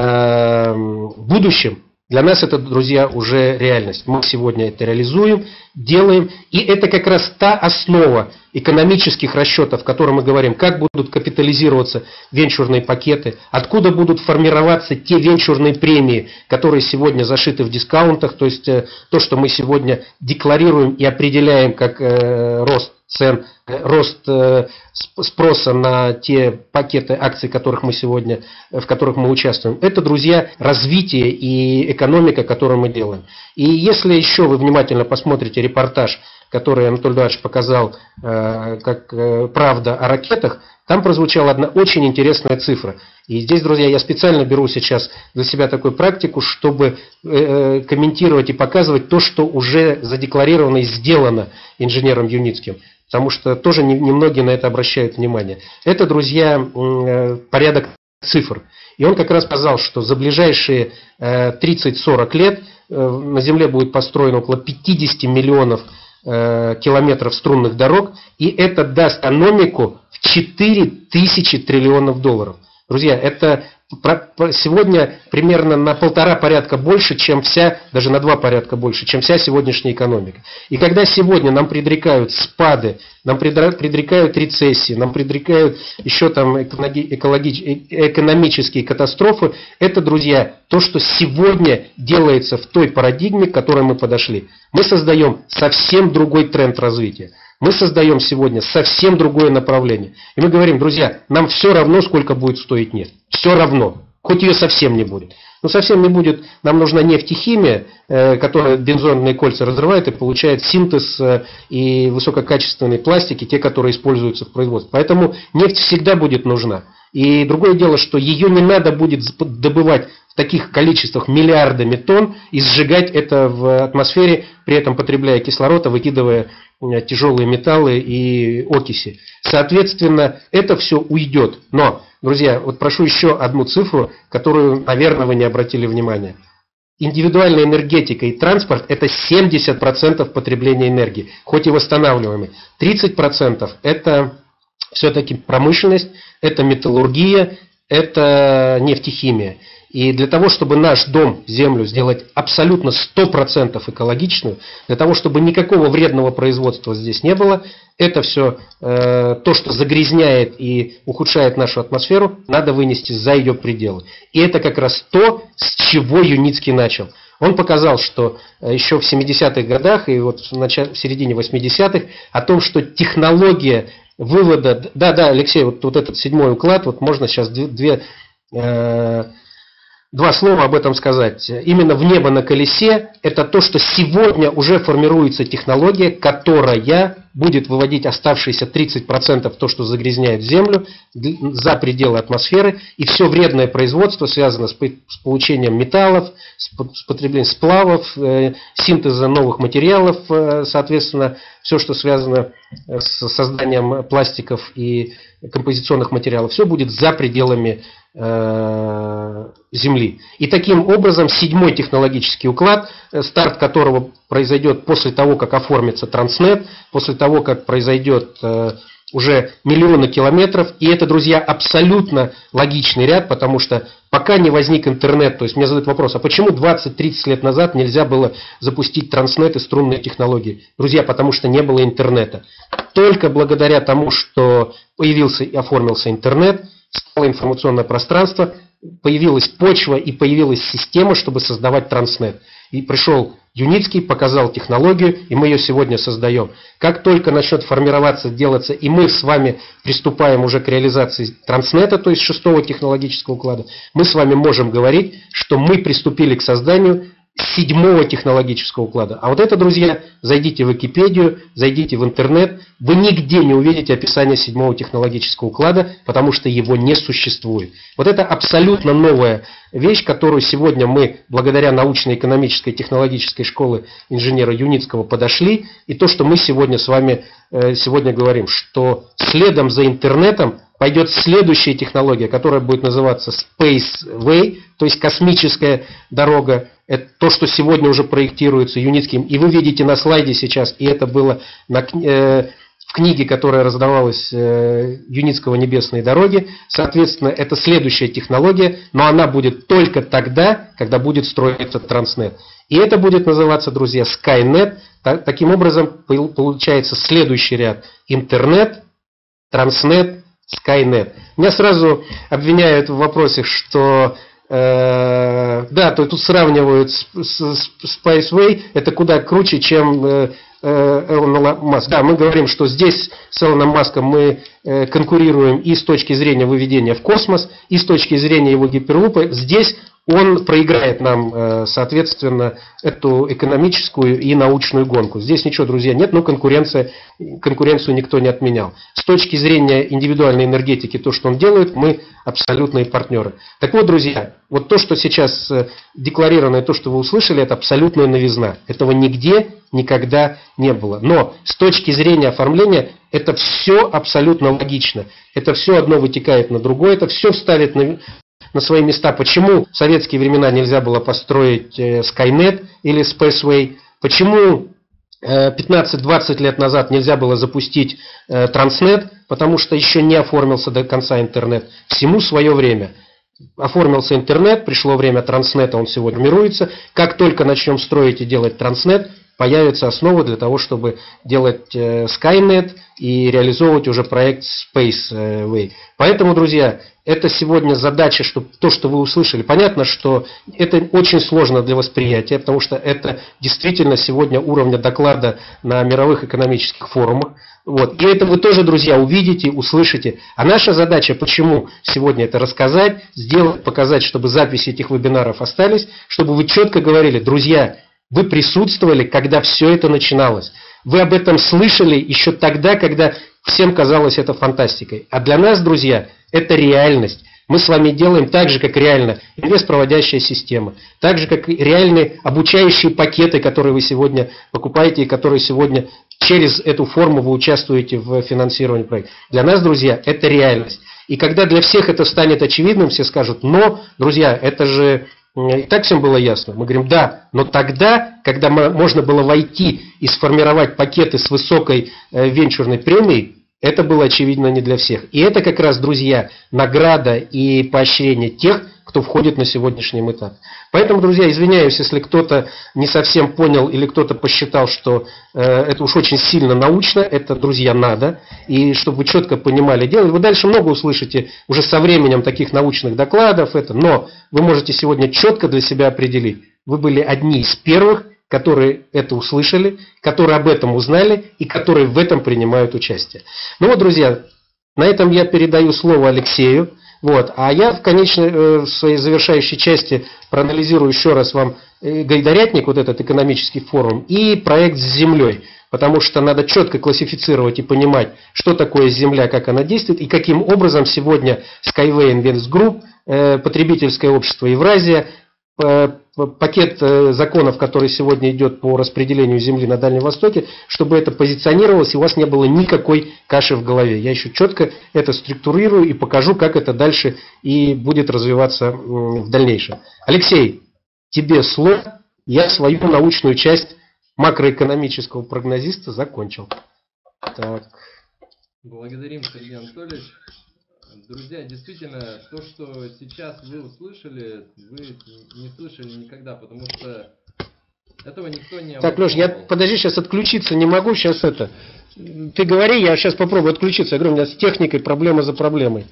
S1: э, будущим, для нас это, друзья, уже реальность. Мы сегодня это реализуем, делаем. И это как раз та основа экономических расчетов, в которой мы говорим, как будут капитализироваться венчурные пакеты, откуда будут формироваться те венчурные премии, которые сегодня зашиты в дискаунтах, то есть то, что мы сегодня декларируем и определяем как рост цен, рост спроса на те пакеты акций, которых мы сегодня, в которых мы участвуем. Это, друзья, развитие и экономика, которую мы делаем. И если еще вы внимательно посмотрите репортаж который Анатолий Эдуардович показал как правда о ракетах, там прозвучала одна очень интересная цифра. И здесь, друзья, я специально беру сейчас для себя такую практику, чтобы комментировать и показывать то, что уже задекларировано и сделано инженером Юницким. Потому что тоже немногие на это обращают внимание. Это, друзья, порядок цифр. И он как раз сказал, что за ближайшие тридцать-сорок лет на Земле будет построено около пятьдесят миллионов километров струнных дорог, и это даст экономику в четыре тысячи триллионов долларов. Друзья, это сегодня примерно на полтора порядка больше, чем вся, даже на два порядка больше, чем вся сегодняшняя экономика. И когда сегодня нам предрекают спады, нам предрекают рецессии, нам предрекают еще там экономические катастрофы, это, друзья, то, что сегодня делается в той парадигме, к которой мы подошли. Мы создаем совсем другой тренд развития. Мы создаем сегодня совсем другое направление. И мы говорим, друзья, нам все равно, сколько будет стоить нефть. Все равно. Хоть ее совсем не будет. Но совсем не будет. Нам нужна нефтехимия, которая бензонные кольца разрывает и получает синтез и высококачественные пластики, те, которые используются в производстве. Поэтому нефть всегда будет нужна. И другое дело, что ее не надо будет добывать в таких количествах миллиардами тонн и сжигать это в атмосфере, при этом потребляя кислород, выкидывая тяжелые металлы и окиси. Соответственно, это все уйдет. Но, друзья, вот прошу еще одну цифру, которую, наверное, вы не обратили внимания. Индивидуальная энергетика и транспорт – это семьдесят процентов потребления энергии, хоть и восстанавливаемой. тридцать процентов – это все-таки промышленность, это металлургия, это нефтехимия. И для того, чтобы наш дом, землю, сделать абсолютно сто процентов экологичную, для того, чтобы никакого вредного производства здесь не было, это все э, то, что загрязняет и ухудшает нашу атмосферу, надо вынести за ее пределы. И это как раз то, с чего Юницкий начал. Он показал, что еще в семидесятых годах и вот в, начале, в середине восьмидесятых о том, что технология вывода... Да, да, Алексей, вот, вот этот седьмой уклад, вот можно сейчас две... две э, Два слова об этом сказать. Именно в небо на колесе – это то, что сегодня уже формируется технология, которая будет выводить оставшиеся тридцать процентов, то, что загрязняет Землю, за пределы атмосферы. И все вредное производство связано с получением металлов, с потреблением сплавов, синтеза новых материалов, соответственно, все, что связано с созданием пластиков и композиционных материалов, все будет за пределами Земли. И таким образом седьмой технологический уклад, старт которого произойдет после того, как оформится Транснет, после того, как произойдет уже миллионы километров. И это, друзья, абсолютно логичный ряд, потому что пока не возник интернет, то есть мне задают вопрос, а почему двадцать-тридцать лет назад нельзя было запустить Транснет и струнные технологии? Друзья, потому что не было интернета. Только благодаря тому, что появился и оформился интернет, стало информационное пространство, появилась почва и появилась система, чтобы создавать Транснет. И пришел Юницкий, показал технологию, и мы ее сегодня создаем. Как только начнет формироваться, делаться, и мы с вами приступаем уже к реализации Транснета, то есть шестого технологического уклада, мы с вами можем говорить, что мы приступили к созданию седьмого технологического уклада. А вот это, друзья, зайдите в Википедию, зайдите в интернет, вы нигде не увидите описание седьмого технологического уклада, потому что его не существует. Вот это абсолютно новая вещь, которую сегодня мы, благодаря научно-экономической технологической школе инженера Юницкого, подошли. И то, что мы сегодня с вами сегодня говорим, что следом за интернетом пойдет следующая технология, которая будет называться Space Way, то есть космическая дорога. Это то, что сегодня уже проектируется Юницким. И вы видите на слайде сейчас, и это было на, э, в книге, которая раздавалась э, Юницкого «Небесные дороги». Соответственно, это следующая технология, но она будет только тогда, когда будет строиться Транснет. И это будет называться, друзья, Skynet. Таким образом, получается следующий ряд. Интернет, Транснет, Skynet. Меня сразу обвиняют в вопросе, что э, да, то тут сравнивают с, с, с Spaceway, это куда круче, чем э, Элона Маск. Да, мы говорим, что здесь с Элоном Маском мы э, конкурируем и с точки зрения выведения в космос, и с точки зрения его гиперлупа. Здесь он проиграет нам, соответственно, эту экономическую и научную гонку. Здесь ничего, друзья, нет, но конкуренция, конкуренцию никто не отменял. С точки зрения индивидуальной энергетики, то, что он делает, мы абсолютные партнеры. Так вот, друзья, вот то, что сейчас декларировано, то, что вы услышали, это абсолютная новизна. Этого нигде никогда не было. Но с точки зрения оформления, это все абсолютно логично. Это все одно вытекает на другое, это все ставит на... на свои места. Почему в советские времена нельзя было построить Skynet или Spaceway? Почему пятнадцать-двадцать лет назад нельзя было запустить Transnet? Потому что еще не оформился до конца интернет. Всему свое время. Оформился интернет, пришло время Transnet, он сегодня формируется. Как только начнем строить и делать Transnet, появится основа для того, чтобы делать Skynet и реализовывать уже проект Spaceway. Поэтому, друзья, это сегодня задача, чтобы то, что вы услышали. Понятно, что это очень сложно для восприятия, потому что это действительно сегодня уровня доклада на мировых экономических форумах. Вот. И это вы тоже, друзья, увидите, услышите. А наша задача, почему сегодня это рассказать, сделать, показать, чтобы записи этих вебинаров остались, чтобы вы четко говорили, друзья, вы присутствовали, когда все это начиналось. Вы об этом слышали еще тогда, когда всем казалось это фантастикой. А для нас, друзья, это реальность. Мы с вами делаем так же, как реально инвестпроводящая система, так же, как и реальные обучающие пакеты, которые вы сегодня покупаете и которые сегодня через эту форму вы участвуете в финансировании проекта. Для нас, друзья, это реальность. И когда для всех это станет очевидным, все скажут, но, друзья, это же... И так всем было ясно. Мы говорим, да, но тогда, когда можно было войти и сформировать пакеты с высокой венчурной премией, это было очевидно не для всех. И это как раз, друзья, награда и поощрение тех, кто входит на сегодняшний этап. Поэтому, друзья, извиняюсь, если кто-то не совсем понял или кто-то посчитал, что э, это уж очень сильно научно, это, друзья, надо. И чтобы вы четко понимали дело. Вы дальше много услышите уже со временем таких научных докладов. Это, но вы можете сегодня четко для себя определить. Вы были одни из первых, которые это услышали, которые об этом узнали и которые в этом принимают участие. Ну вот, друзья, на этом я передаю слово Алексею. Вот. А я в конечной, в своей завершающей части проанализирую еще раз вам Гайдарятник, вот этот экономический форум, и проект с землей. Потому что надо четко классифицировать и понимать, что такое земля, как она действует, и каким образом сегодня Skyway Invest Group, потребительское общество Евразия, пакет законов, который сегодня идет по распределению земли на Дальнем Востоке, чтобы это позиционировалось, и у вас не было никакой каши в голове. Я еще четко это структурирую и покажу, как это дальше и будет развиваться в дальнейшем. Алексей, тебе слово. Я свою научную часть макроэкономического прогнозиста закончил. Так.
S2: Благодарим, Сергей Анатольевич. Друзья, действительно, то, что сейчас вы услышали, вы не слышали никогда, потому что этого никто не...
S1: Так, Леш, я, подожди, сейчас отключиться не могу, сейчас это... Ты говори, я сейчас попробую отключиться. Я говорю, у меня с техникой проблема за проблемой.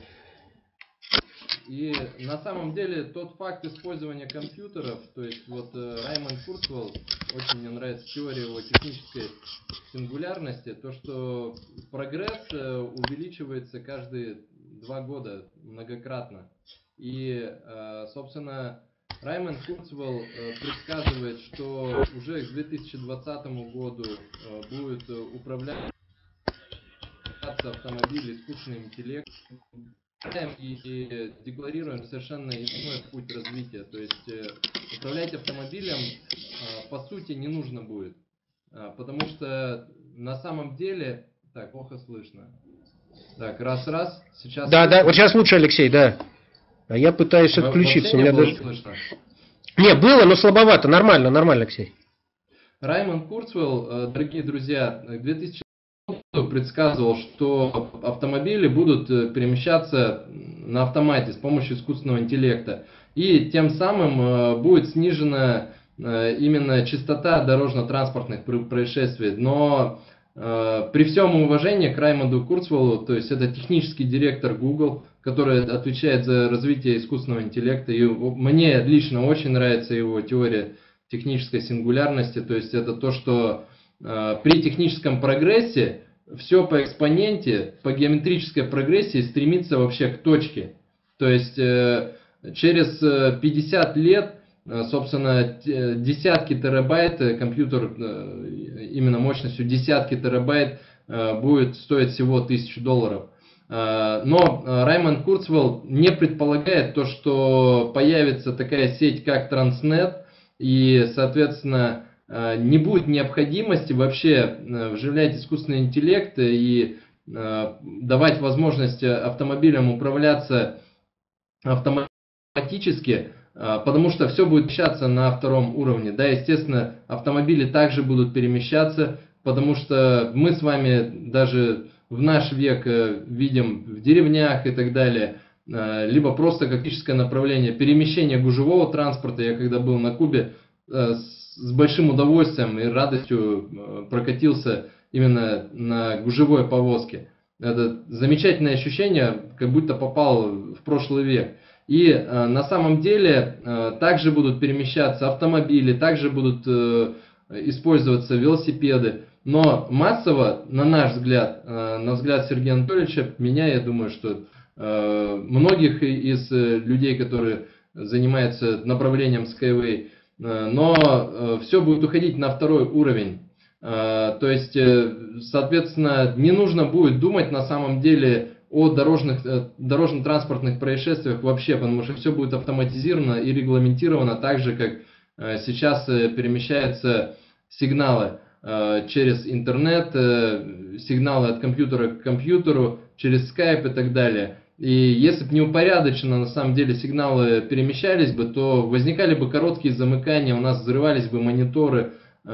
S2: И на самом деле тот факт использования компьютеров, то есть вот Раймонд Курцвелл, очень мне нравится теория его технической сингулярности, то, что прогресс увеличивается каждые два года многократно. И, собственно, Раймонд Курцвелл предсказывает, что уже к две тысячи двадцатому году будет управляться автомобили искусственным интеллектом. И, и декларируем совершенно иной путь развития. То есть управлять автомобилем по сути не нужно будет. Потому что на самом деле... Так, плохо слышно. Так, раз-раз. Сейчас...
S1: Да, да, вот сейчас лучше, Алексей, да. А я пытаюсь но, отключиться. У меня даже... слышно. Не, было, но слабовато. Нормально, нормально, Алексей.
S2: Раймонд Курцвелл, дорогие друзья, к две тысячи предсказывал, что автомобили будут перемещаться на автомате с помощью искусственного интеллекта. И тем самым будет снижена именно частота дорожно-транспортных происшествий. Но при всем уважении к Раймонду Курцвеллу, то есть это технический директор Google, который отвечает за развитие искусственного интеллекта, и мне лично очень нравится его теория технической сингулярности, то есть это то, что при техническом прогрессе все по экспоненте, по геометрической прогрессии стремится вообще к точке. То есть э, через пятьдесят лет, собственно, десятки терабайт, компьютер именно мощностью десятки терабайт будет стоить всего тысячу долларов. Но Раймонд Курцвелл не предполагает то, что появится такая сеть, как Транснет, и, соответственно, не будет необходимости вообще вживлять искусственный интеллект и давать возможность автомобилям управляться автоматически, потому что все будет перемещаться на втором уровне. Да, естественно, автомобили также будут перемещаться, потому что мы с вами даже в наш век видим в деревнях и так далее, либо просто как физическое направление перемещения гужевого транспорта. Я когда был на Кубе, с большим удовольствием и радостью прокатился именно на гужевой повозке. Это замечательное ощущение, как будто попал в прошлый век. И э, на самом деле э, также будут перемещаться автомобили, также будут э, использоваться велосипеды. Но массово, на наш взгляд, э, на взгляд Сергея Анатольевича, меня, я думаю, что э, многих из людей, которые занимаются направлением Skyway, э, но э, все будет уходить на второй уровень. То есть, соответственно, не нужно будет думать на самом деле о дорожных, дорожно-транспортных происшествиях вообще, потому что все будет автоматизировано и регламентировано так же, как сейчас перемещаются сигналы через интернет, сигналы от компьютера к компьютеру, через Skype и так далее. И если бы неупорядоченно на самом деле сигналы перемещались бы, то возникали бы короткие замыкания, у нас взрывались бы мониторы,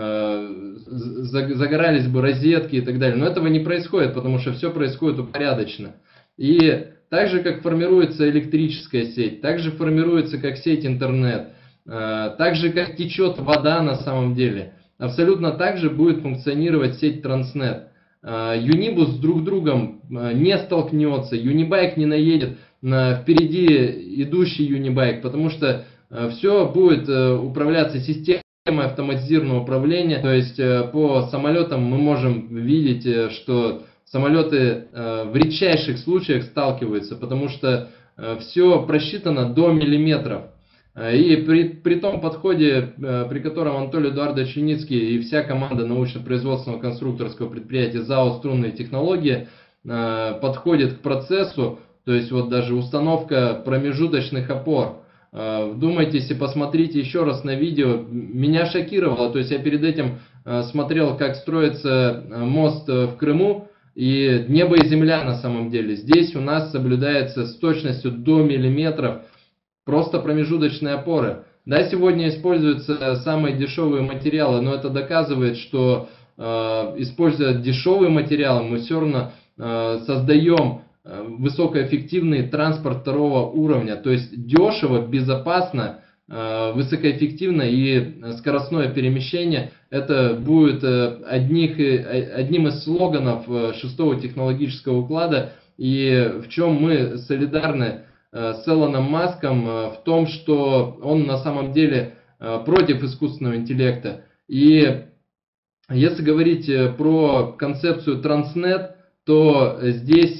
S2: загорались бы розетки и так далее. Но этого не происходит, потому что все происходит упорядоченно. И так же, как формируется электрическая сеть, так же формируется как сеть интернет, так же, как течет вода на самом деле, абсолютно так же будет функционировать сеть Транснет. Юнибус друг с другом не столкнется, Юнибайк не наедет на впереди идущий Юнибайк, потому что все будет управляться системой автоматизированного управления. То есть по самолетам мы можем видеть, что самолеты в редчайших случаях сталкиваются, потому что все просчитано до миллиметров. И при, при том подходе, при котором Анатолий Эдуардович Юницкий и вся команда научно-производственного конструкторского предприятия ЗАО «Струнные технологии» подходит к процессу, то есть вот даже установка промежуточных опор. Вдумайтесь и посмотрите еще раз на видео. Меня шокировало. То есть я перед этим смотрел, как строится мост в Крыму, и небо и земля на самом деле. Здесь у нас соблюдается с точностью до миллиметров просто промежуточные опоры. Да, сегодня используются самые дешевые материалы, но это доказывает, что используя дешевые материалы, мы все равно создаем высокоэффективный транспорт второго уровня, то есть дешево, безопасно, высокоэффективно и скоростное перемещение. Это будет одних, одним из слоганов шестого технологического уклада, и в чем мы солидарны с Элоном Маском, в том, что он на самом деле против искусственного интеллекта. И если говорить про концепцию Транснет, то здесь,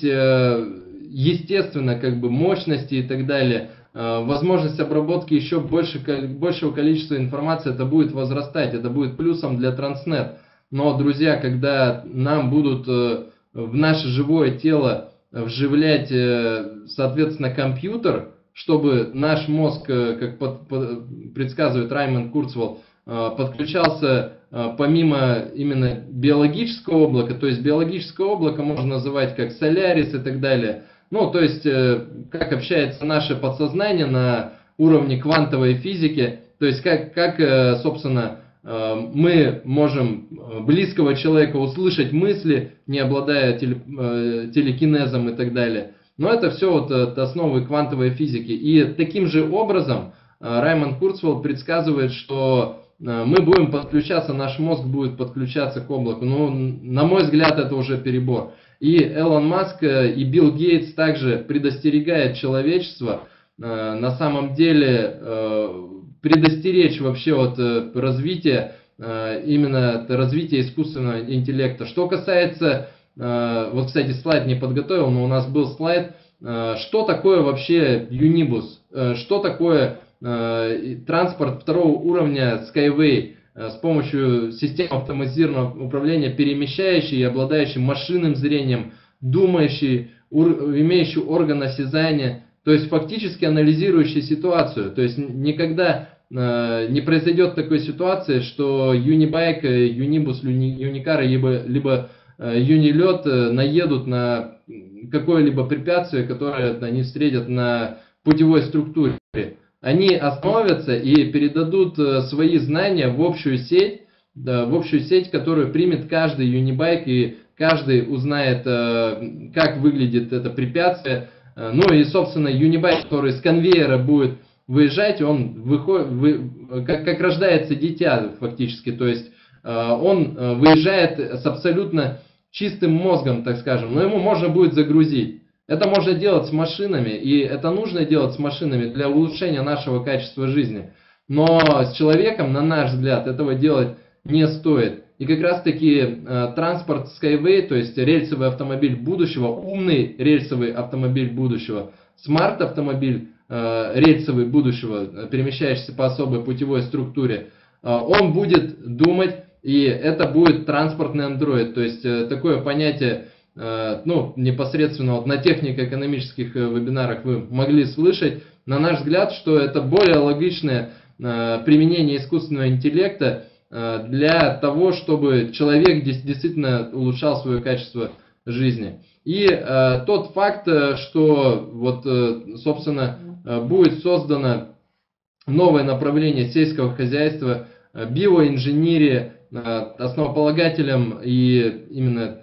S2: естественно, как бы мощности и так далее, возможность обработки еще больше, большего количества информации, это будет возрастать, это будет плюсом для Транснет. Но, друзья, когда нам будут в наше живое тело вживлять, соответственно, компьютер, чтобы наш мозг, как под, под, предсказывает Раймонд Курцвелл, подключался помимо именно биологического облака, то есть биологическое облако можно называть как Солярис и так далее. Ну, то есть, как общается наше подсознание на уровне квантовой физики, то есть, как, как собственно, мы можем близкого человека услышать мысли, не обладая теле, телекинезом и так далее. Но это все вот основы квантовой физики. И таким же образом Раймонд Курцвелл предсказывает, что мы будем подключаться, наш мозг будет подключаться к облаку. Ну, на мой взгляд, это уже перебор. И Элон Маск и Билл Гейтс также предостерегают человечество на самом деле предостеречь вообще от развития, именно развития искусственного интеллекта. Что касается, вот, кстати, слайд не подготовил, но у нас был слайд что такое вообще Юнибус, что такое транспорт второго уровня Skyway с помощью системы автоматизированного управления, перемещающий и обладающий машинным зрением, думающий, имеющий орган осязания, то есть фактически анализирующий ситуацию. То есть никогда не произойдет такой ситуации, что Юнибайк, Юнибус, Юникар, либо, либо Юнилет наедут на какое-либо препятствие, которое они встретят на путевой структуре. Они остановятся и передадут свои знания в общую сеть, в общую сеть, которую примет каждый Юнибайк, и каждый узнает, как выглядит это препятствие. Ну и, собственно, Юнибайк, который с конвейера будет выезжать, он выходит, вы, как, как рождается дитя фактически, то есть он выезжает с абсолютно чистым мозгом, так скажем, но ему можно будет загрузить. Это можно делать с машинами, и это нужно делать с машинами для улучшения нашего качества жизни. Но с человеком, на наш взгляд, этого делать не стоит. И как раз таки э, транспорт Skyway, то есть рельсовый автомобиль будущего, умный рельсовый автомобиль будущего, смарт-автомобиль э, рельсовый будущего, перемещающийся по особой путевой структуре, э, он будет думать, и это будет транспортный андроид. То есть э, такое понятие, э, ну, непосредственно вот на технико-экономических э, вебинарах вы могли слышать. На наш взгляд, что это более логичное э, применение искусственного интеллекта для того, чтобы человек действительно улучшал свое качество жизни. И э, тот факт, что вот, э, собственно, будет создано новое направление сельского хозяйства, биоинженерия, э, основополагателем и именно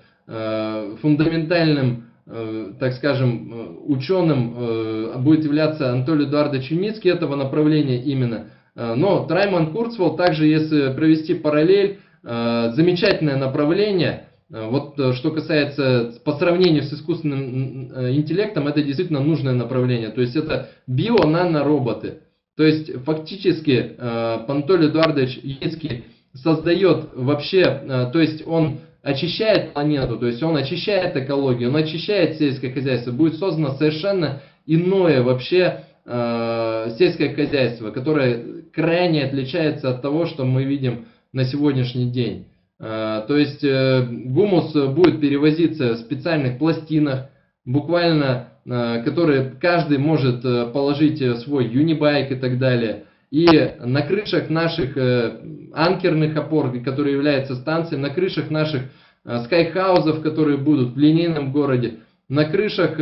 S2: э, фундаментальным, э, так скажем, ученым э, будет являться Анатолий Эдуардович Юницкий этого направления именно. Но Раймонд Курцвелл, также если провести параллель, замечательное направление, вот что касается по сравнению с искусственным интеллектом, это действительно нужное направление, то есть это био-нанороботы. То есть фактически Анатолий Эдуардович Юницкий создает вообще, то есть он очищает планету, то есть он очищает экологию, он очищает сельское хозяйство, будет создано совершенно иное вообще сельское хозяйство, которое крайне отличается от того, что мы видим на сегодняшний день. То есть гумус будет перевозиться в специальных пластинах, буквально, которые каждый может положить свой юнибайк и так далее. И на крышах наших анкерных опор, которые являются станциями, на крышах наших скайхаузов, которые будут в линейном городе, на крышах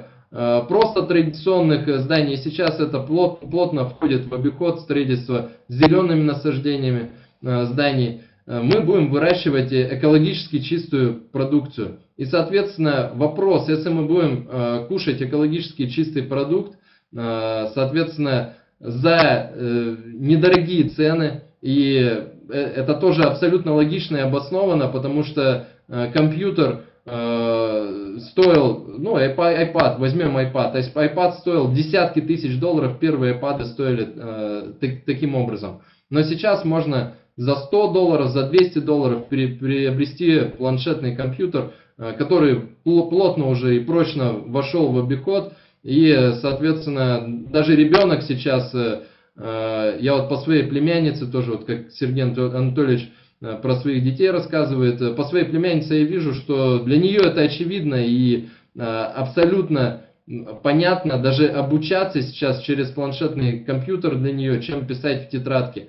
S2: просто традиционных зданий. Сейчас это плот, плотно входит в обиход строительства с зелеными насаждениями зданий. Мы будем выращивать экологически чистую продукцию. И, соответственно, вопрос, если мы будем кушать экологически чистый продукт, соответственно, за недорогие цены, и это тоже абсолютно логично и обосновано, потому что компьютер стоил, ну, iPad, возьмем iPad, то есть iPad стоил десятки тысяч долларов, первые iPad стоили э, так, таким образом. Но сейчас можно за сто долларов, за двести долларов приобрести планшетный компьютер, э, который плотно уже и прочно вошел в обиход, и, соответственно, даже ребенок сейчас, э, э, я вот по своей племяннице тоже, вот как Сергей Анатольевич про своих детей рассказывает. По своей племяннице я вижу, что для нее это очевидно и абсолютно понятно даже обучаться сейчас через планшетный компьютер для нее, чем писать в тетрадке.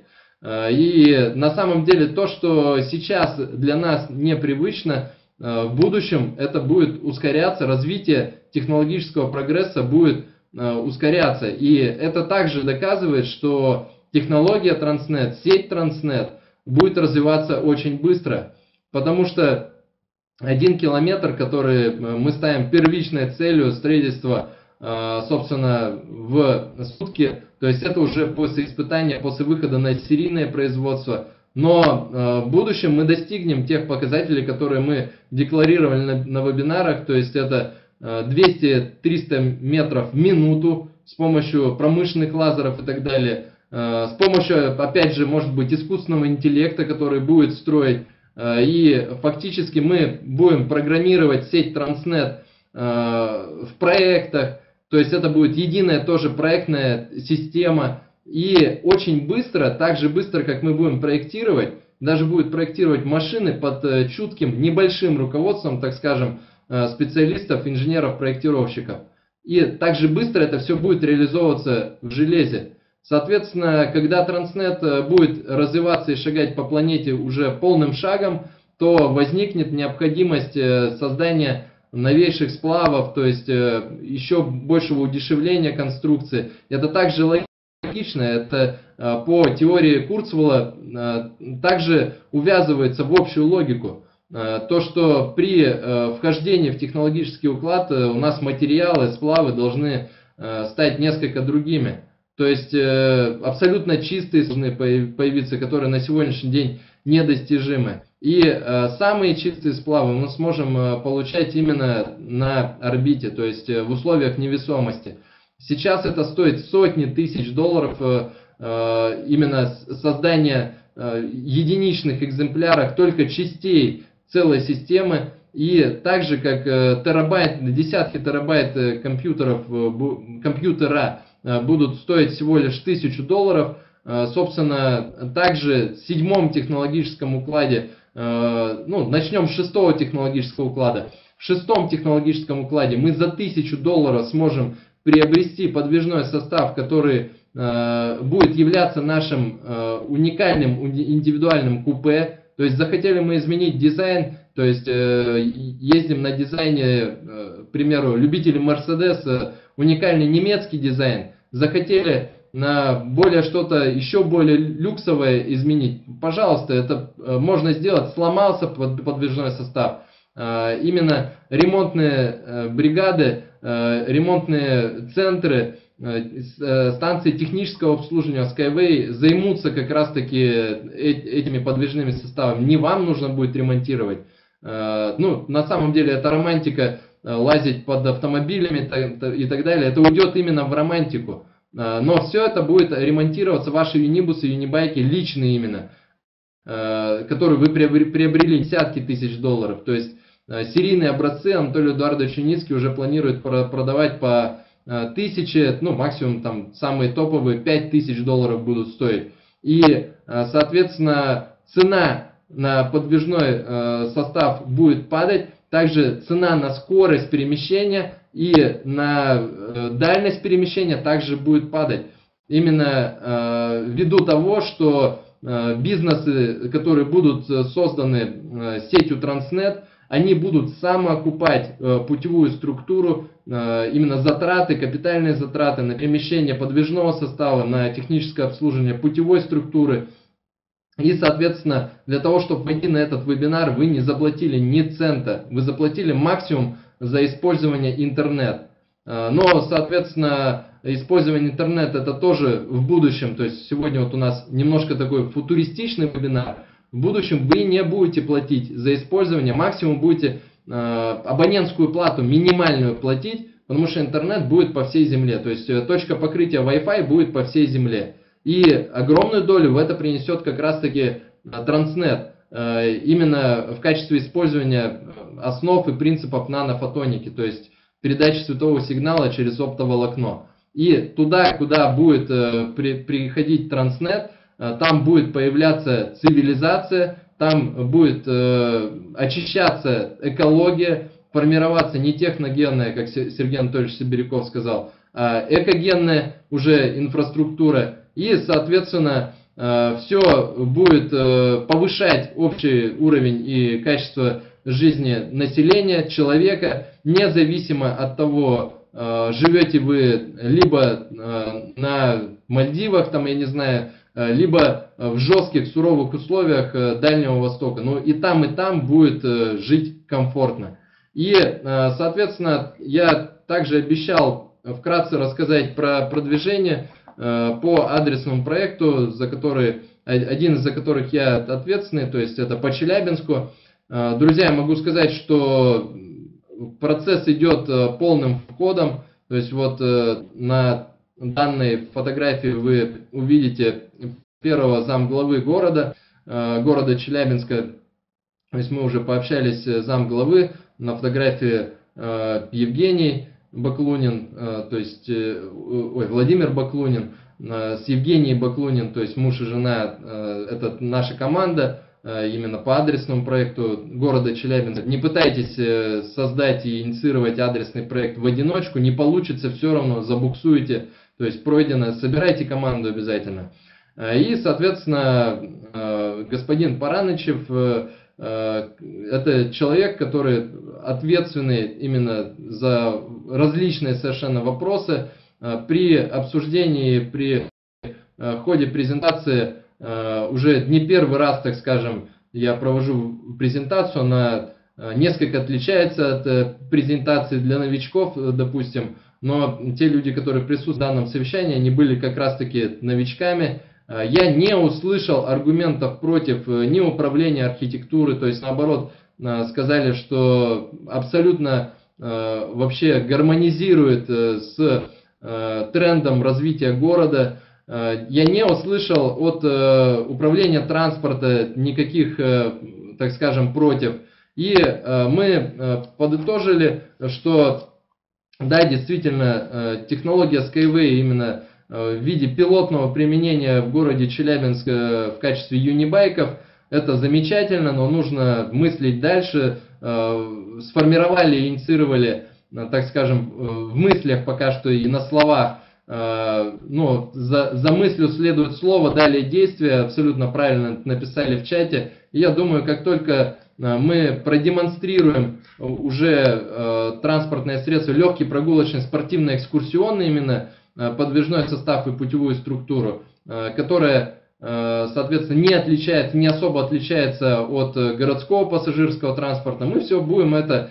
S2: И на самом деле то, что сейчас для нас непривычно, в будущем это будет ускоряться, развитие технологического прогресса будет ускоряться. И это также доказывает, что технология Транснет, сеть Транснет будет развиваться очень быстро, потому что один километр, который мы ставим первичной целью строительства, собственно, в сутки, то есть это уже после испытания, после выхода на серийное производство. Но в будущем мы достигнем тех показателей, которые мы декларировали на, на вебинарах, то есть это двести-триста метров в минуту с помощью промышленных лазеров и так далее. С помощью, опять же, может быть, искусственного интеллекта, который будет строить. И фактически мы будем программировать сеть Транснет в проектах, то есть это будет единая тоже проектная система. И очень быстро, так же быстро, как мы будем проектировать, даже будет проектировать машины под чутким небольшим руководством, так скажем, специалистов, инженеров, проектировщиков. И также быстро это все будет реализовываться в железе. Соответственно, когда Транснет будет развиваться и шагать по планете уже полным шагом, то возникнет необходимость создания новейших сплавов, то есть еще большего удешевления конструкции. Это также логично, это по теории Курцвелла также увязывается в общую логику. То, что при вхождении в технологический уклад у нас материалы, сплавы должны стать несколько другими. То есть абсолютно чистые должны появиться, которые на сегодняшний день недостижимы. И самые чистые сплавы мы сможем получать именно на орбите, то есть в условиях невесомости. Сейчас это стоит сотни тысяч долларов именно создание единичных экземпляров только частей целой системы, и также как терабайт, десятки терабайт компьютеров, компьютера будут стоить всего лишь тысячу долларов. Собственно, также в седьмом технологическом укладе, ну, начнем с шестого технологического уклада. В шестом технологическом укладе мы за тысячу долларов сможем приобрести подвижной состав, который будет являться нашим уникальным индивидуальным купе. То есть захотели мы изменить дизайн, то есть э, ездим на дизайне, э, к примеру, любители Mercedes, э, уникальный немецкий дизайн, захотели на более что-то еще более люксовое изменить, пожалуйста, это э, можно сделать, сломался под, подвижной состав. Э, именно ремонтные э, бригады, э, ремонтные центры, станции технического обслуживания Skyway займутся как раз таки этими подвижными составами. Не вам нужно будет ремонтировать. Ну, на самом деле это романтика, лазить под автомобилями и так далее. Это уйдет именно в романтику. Но все это будет ремонтироваться, ваши юнибусы, юнибайки, личные именно, которые вы приобрели десятки тысяч долларов. То есть серийные образцы Анатолий Эдуардович Юницкий уже планирует продавать по тысячи, ну максимум там самые топовые пять тысяч долларов будут стоить. И соответственно цена на подвижной состав будет падать, также цена на скорость перемещения и на дальность перемещения также будет падать. Именно ввиду того, что бизнесы, которые будут созданы сетью Транснет, они будут самоокупать путевую структуру, именно затраты, капитальные затраты на перемещение подвижного состава, на техническое обслуживание путевой структуры. И, соответственно, для того, чтобы войти на этот вебинар, вы не заплатили ни цента, вы заплатили максимум за использование интернет. Но, соответственно, использование интернета это тоже в будущем, то есть сегодня вот у нас немножко такой футуристичный вебинар. В будущем вы не будете платить за использование, максимум будете э, абонентскую плату минимальную платить, потому что интернет будет по всей земле, то есть э, точка покрытия Wi-Fi будет по всей земле. И огромную долю в это принесет как раз таки э, Транснет, э, именно в качестве использования основ и принципов нанофотоники, то есть передачи светового сигнала через оптоволокно. И туда, куда будет э, при, приходить Транснет, там будет появляться цивилизация, там будет э, очищаться экология, формироваться не техногенная, как Сергей Анатольевич Сибиряков сказал, а экогенная уже инфраструктура. И, соответственно, э, все будет э, повышать общий уровень и качество жизни населения, человека, независимо от того, э, живете вы либо э, на Мальдивах, там, я не знаю, либо в жестких, суровых условиях Дальнего Востока. Но и там, и там будет жить комфортно. И, соответственно, я также обещал вкратце рассказать про продвижение по адресному проекту, за который, один из за которых я ответственный, то есть это по Челябинску. Друзья, могу сказать, что процесс идет полным ходом. То есть вот на данной фотографии вы увидите первого замглавы города, города Челябинска. То есть мы уже пообщались с замглавы. На фотографии Евгений Баклунин, то есть, ой, Владимир Баклунин, с Евгенией Баклунин, то есть муж и жена, это наша команда, именно по адресному проекту города Челябинска. Не пытайтесь создать и инициировать адресный проект в одиночку, не получится, все равно забуксуете, то есть пройдено, собирайте команду обязательно. И, соответственно, господин Паранычев, это человек, который ответственный именно за различные совершенно вопросы. При обсуждении, при ходе презентации, уже не первый раз, так скажем, я провожу презентацию, она несколько отличается от презентации для новичков, допустим, но те люди, которые присутствуют в данном совещании, они были как раз-таки новичками. Я не услышал аргументов против ни управления архитектуры, то есть наоборот сказали, что абсолютно вообще гармонизирует с трендом развития города. Я не услышал от управления транспорта никаких, так скажем, против. И мы подытожили, что да, действительно, технология Skyway именно в виде пилотного применения в городе Челябинск в качестве юнибайков, это замечательно, но нужно мыслить дальше. Сформировали и инициировали, так скажем, в мыслях пока что и на словах. Ну, за, за мыслью следует слово, далее действие, абсолютно правильно написали в чате. И я думаю, как только мы продемонстрируем уже транспортное средство, легкий прогулочный спортивно-экскурсионный именно подвижной состав и путевую структуру, которая, соответственно, не отличается, не особо отличается от городского пассажирского транспорта, мы все будем это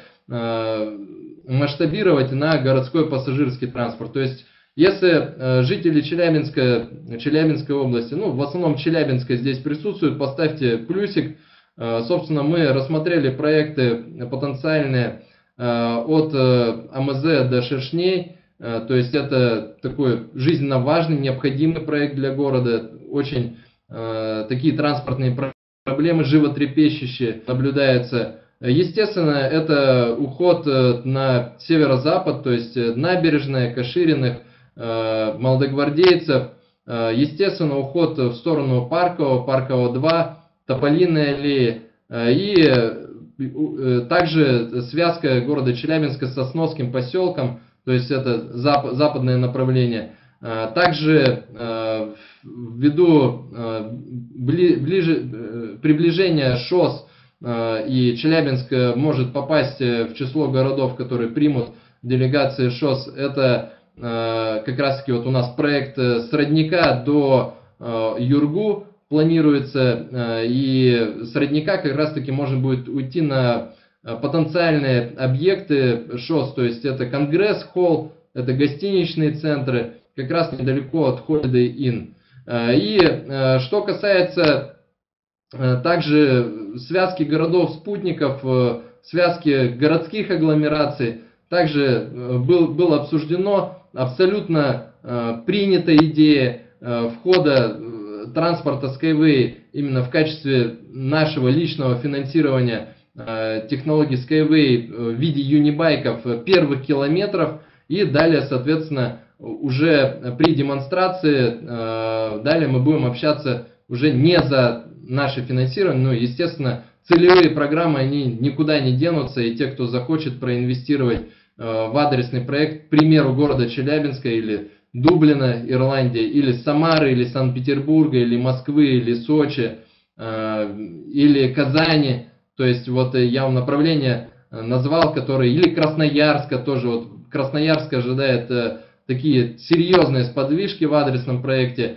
S2: масштабировать на городской пассажирский транспорт. То есть, если жители Челябинска, Челябинской области, ну, в основном Челябинска здесь присутствуют, поставьте плюсик. Собственно, мы рассмотрели проекты потенциальные от АМЗ до Шершней. То есть, это такой жизненно важный, необходимый проект для города. Очень такие транспортные проблемы животрепещущие наблюдаются. Естественно, это уход на северо-запад, то есть набережная, Кашириных, Молодогвардейцев. Естественно, уход в сторону Паркового, Паркового два, Тополиной аллеи. И также связка города Челябинска с Сосновским поселком, то есть это западное направление. Также ввиду ближе, приближения ШОС и Челябинск может попасть в число городов, которые примут делегации ШОС, это как раз таки вот у нас проект с Родника до Юргу планируется, и с Родника как раз таки можно будет уйти на потенциальные объекты ШОС, то есть это Конгресс-холл, это гостиничные центры, как раз недалеко от Holiday Inn. И что касается также связки городов-спутников, связки городских агломераций, также был, было обсуждено, абсолютно принята идея входа транспорта Skyway именно в качестве нашего личного финансирования технологий Skyway в виде юнибайков первых километров, и далее, соответственно, уже при демонстрации, далее мы будем общаться уже не за наше финансирование, но, естественно, целевые программы, они никуда не денутся, и те, кто захочет проинвестировать в адресный проект, к примеру, города Челябинска или Дублина, Ирландия, или Самары, или Санкт-Петербурга, или Москвы, или Сочи, или Казани, то есть вот я вам направление назвал, которые, или Красноярска тоже, вот Красноярск ожидает такие серьезные сподвижки в адресном проекте,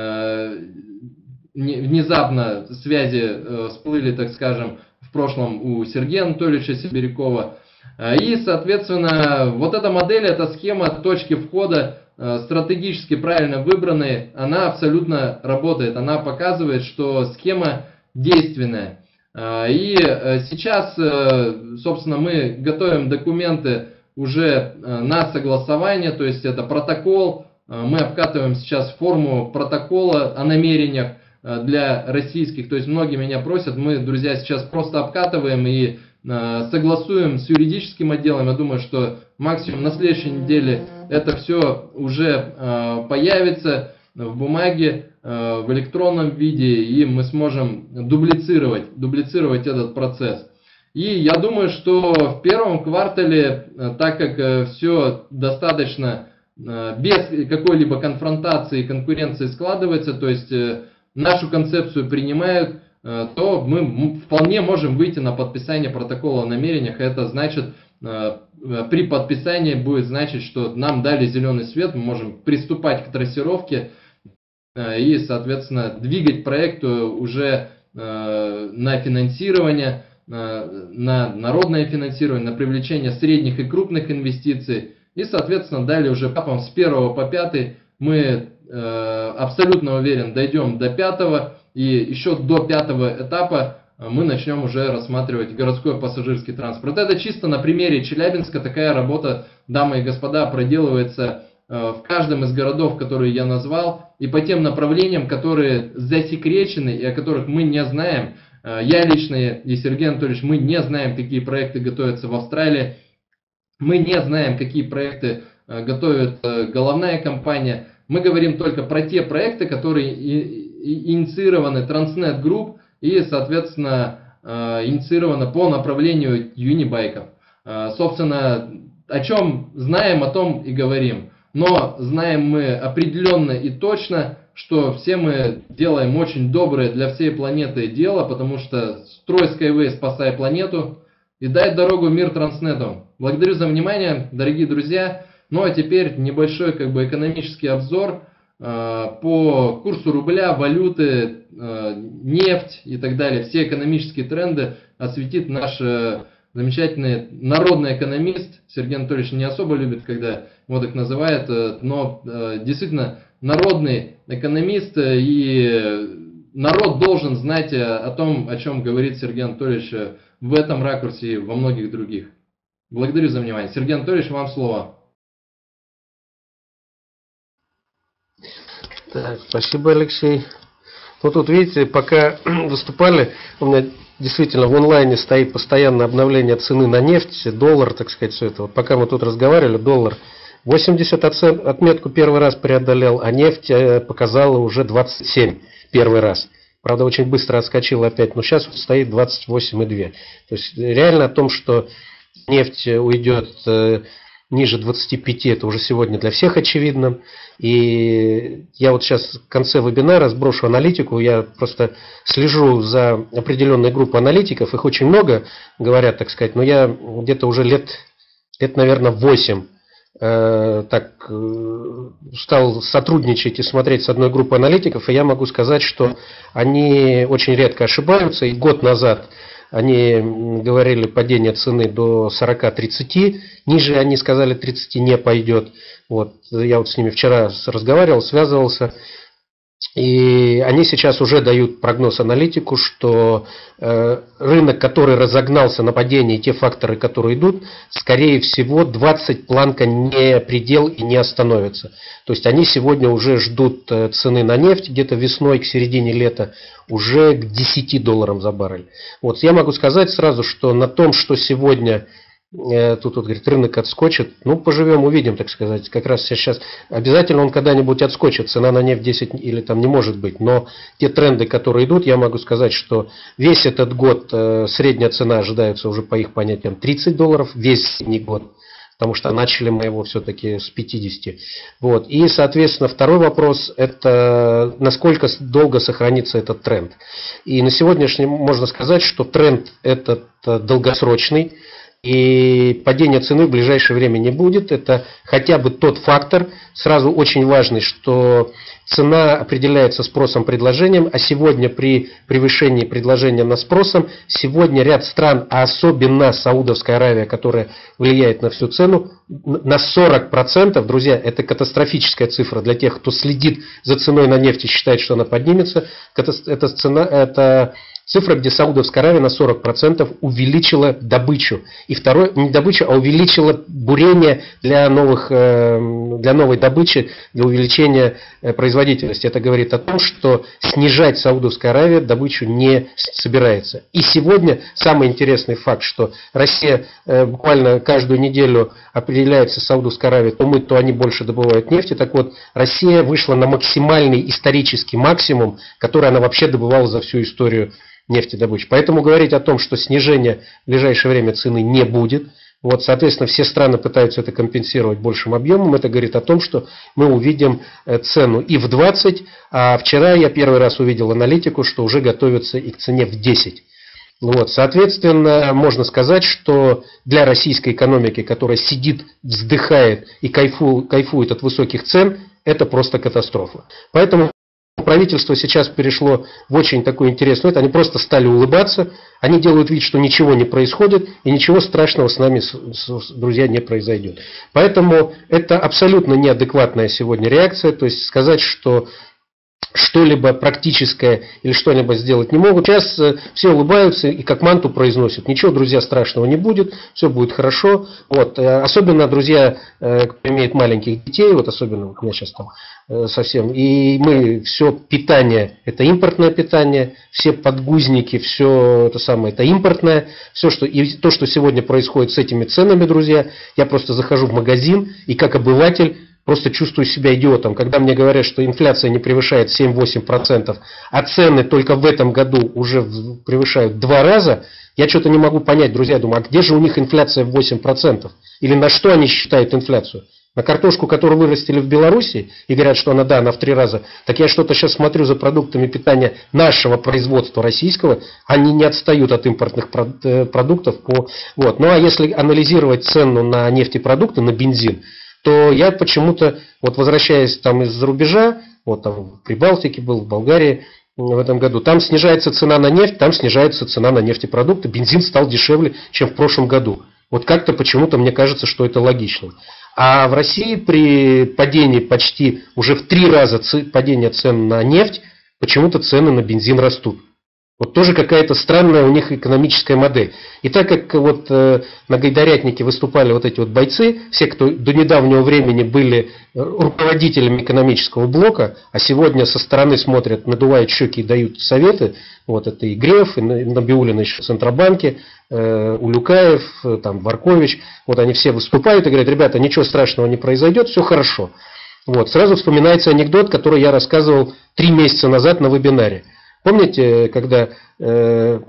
S2: внезапно связи всплыли, так скажем, в прошлом у Сергея Анатольевича Сибирякова. И, соответственно, вот эта модель, эта схема точки входа, стратегически правильно выбранной, она абсолютно работает. Она показывает, что схема действенная. И сейчас, собственно, мы готовим документы уже на согласование, то есть это протокол. Мы обкатываем сейчас форму протокола о намерениях для российских, то есть многие меня просят, мы, друзья, сейчас просто обкатываем, и согласуем с юридическим отделом. Я думаю, что максимум на следующей неделе это все уже появится в бумаге, в электронном виде, и мы сможем дублицировать, дублицировать этот процесс. И я думаю, что в первом квартале, так как все достаточно без какой-либо конфронтации и конкуренции складывается, то есть нашу концепцию принимают, то мы вполне можем выйти на подписание протокола о намерениях. Это значит, при подписании будет значить, что нам дали зеленый свет, мы можем приступать к трассировке и, соответственно, двигать проект уже на финансирование, на народное финансирование, на привлечение средних и крупных инвестиций. И, соответственно, далее уже этапом с первого по пятый мы абсолютно уверен дойдем до пятого. И еще до пятого этапа мы начнем уже рассматривать городской пассажирский транспорт. Это чисто на примере Челябинска. Такая работа, дамы и господа, проделывается в каждом из городов, которые я назвал. И по тем направлениям, которые засекречены и о которых мы не знаем. Я лично и Сергей Анатольевич, мы не знаем, какие проекты готовятся в Австралии. Мы не знаем, какие проекты готовит головная компания. Мы говорим только про те проекты, которые инициированы Transnet Group и, соответственно, инициированы по направлению юнибайков. Собственно, о чем знаем, о том и говорим. Но знаем мы определенно и точно, что все мы делаем очень доброе для всей планеты дело, потому что строй Skyway, спасай планету и дай дорогу мир Транснету. Благодарю за внимание, дорогие друзья. Ну а теперь небольшой как бы экономический обзор э, по курсу рубля, валюты, э, нефть и так далее. Все экономические тренды осветит наш э, замечательный народный экономист. Сергей Анатольевич не особо любит, когда его так называют, э, но э, действительно народный экономист, э, и народ должен знать о том, о чем говорит Сергей Анатольевич в этом ракурсе и во многих других. Благодарю за внимание. Сергей Анатольевич, вам слово.
S1: Так, спасибо, Алексей. Ну тут, видите, пока выступали, у меня действительно в онлайне стоит постоянное обновление цены на нефть, доллар, так сказать, все это. Вот пока мы тут разговаривали, доллар восемьдесят отметку первый раз преодолел, а нефть показала уже двадцать семь первый раз. Правда, очень быстро отскочила опять, но сейчас вот стоит двадцать восемь и две. То есть реально о том, что нефть уйдет ниже двадцати пяти, это уже сегодня для всех очевидно. И я вот сейчас в конце вебинара сброшу аналитику. Я просто слежу за определенной группой аналитиков. Их очень много, говорят, так сказать. Но я где-то уже лет, лет наверное, восемь э, так э, стал сотрудничать и смотреть с одной группой аналитиков. И я могу сказать, что они очень редко ошибаются. И год назад они говорили падение цены до сорока-тридцати, ниже они сказали тридцати не пойдет. Вот, я вот с ними вчера разговаривал, связывался, и они сейчас уже дают прогноз аналитику, что э, рынок, который разогнался на падение, и те факторы, которые идут, скорее всего двадцать планка не предел и не остановится. То есть они сегодня уже ждут цены на нефть где-то весной к середине лета уже к десяти долларам за баррель. Вот я могу сказать сразу, что на том, что сегодня тут вот, говорит, рынок отскочит, ну поживем, увидим, так сказать. Как раз сейчас обязательно он когда-нибудь отскочит, цена на нефть десять или там не может быть, но те тренды, которые идут, я могу сказать, что весь этот год э, средняя цена ожидается уже по их понятиям тридцать долларов, весь не год, потому что начали мы его все-таки с пятидесяти. Вот. И, соответственно, второй вопрос, это насколько долго сохранится этот тренд. И на сегодняшний можно сказать, что тренд этот долгосрочный, и падения цены в ближайшее время не будет. Это хотя бы тот фактор, сразу очень важный, что цена определяется спросом, предложением, а сегодня при превышении предложения над спросом, сегодня ряд стран, а особенно Саудовская Аравия, которая влияет на всю цену, на сорок процентов, друзья, это катастрофическая цифра для тех, кто следит за ценой на нефть и считает, что она поднимется. Это, цена, это Цифра, где Саудовская Аравия на сорок процентов увеличила добычу. И второе, не добычу, а увеличила бурение для, новых, для новой добычи, для увеличения производительности. Это говорит о том, что снижать Саудовская Аравия добычу не собирается. И сегодня самый интересный факт, что Россия буквально каждую неделю определяется с Саудовской Аравией, то мы, то они больше добывают нефти. Так вот, Россия вышла на максимальный исторический максимум, который она вообще добывала за всю историю нефтедобычи. Поэтому говорить о том, что снижения в ближайшее время цены не будет. Вот, соответственно, все страны пытаются это компенсировать большим объемом. Это говорит о том, что мы увидим цену и в двадцать, а вчера я первый раз увидел аналитику, что уже готовится и к цене в десять. Вот, соответственно, можно сказать, что для российской экономики, которая сидит, вздыхает и кайфует, кайфует от высоких цен, это просто катастрофа. Поэтому правительство сейчас перешло в очень такую интересную, это они просто стали улыбаться, они делают вид, что ничего не происходит, и ничего страшного с нами, с, с, друзья, не произойдет. Поэтому это абсолютно неадекватная сегодня реакция, то есть сказать, что что-либо практическое или что-либо сделать не могут. Сейчас все улыбаются и как манту произносят. Ничего, друзья, страшного не будет, все будет хорошо. Вот. Особенно, друзья, кто имеет маленьких детей, вот особенно вот у меня сейчас там совсем, и мы все питание, это импортное питание, все подгузники, все это самое, это импортное, все, что, и то, что сегодня происходит с этими ценами, друзья, я просто захожу в магазин и как обыватель просто чувствую себя идиотом, когда мне говорят, что инфляция не превышает семь-восемь процентов, а цены только в этом году уже превышают два раза, я что-то не могу понять, друзья, думаю, а где же у них инфляция в восемь процентов? Или на что они считают инфляцию? На картошку, которую вырастили в Беларуси, и говорят, что она, да, она в три раза. Так я что-то сейчас смотрю за продуктами питания нашего производства российского, они не отстают от импортных продуктов. По... Вот. Ну а если анализировать цену на нефтепродукты, на бензин, то я почему-то, вот возвращаясь там из-за рубежа, вот там в Прибалтике был, в Болгарии в этом году, там снижается цена на нефть, там снижается цена на нефтепродукты, бензин стал дешевле, чем в прошлом году. Вот как-то почему-то мне кажется, что это логично. А в России при падении почти уже в три раза падения цен на нефть, почему-то цены на бензин растут. Вот тоже какая-то странная у них экономическая модель. И так как вот э, на Гайдарятнике выступали вот эти вот бойцы, все, кто до недавнего времени были руководителями экономического блока, а сегодня со стороны смотрят, надувают щеки и дают советы, вот это и Греф, и Набиуллин еще в Центробанке, э, Улюкаев, там, Баркович, вот они все выступают и говорят, ребята, ничего страшного не произойдет, все хорошо. Вот, сразу вспоминается анекдот, который я рассказывал три месяца назад на вебинаре. Помните, когда э,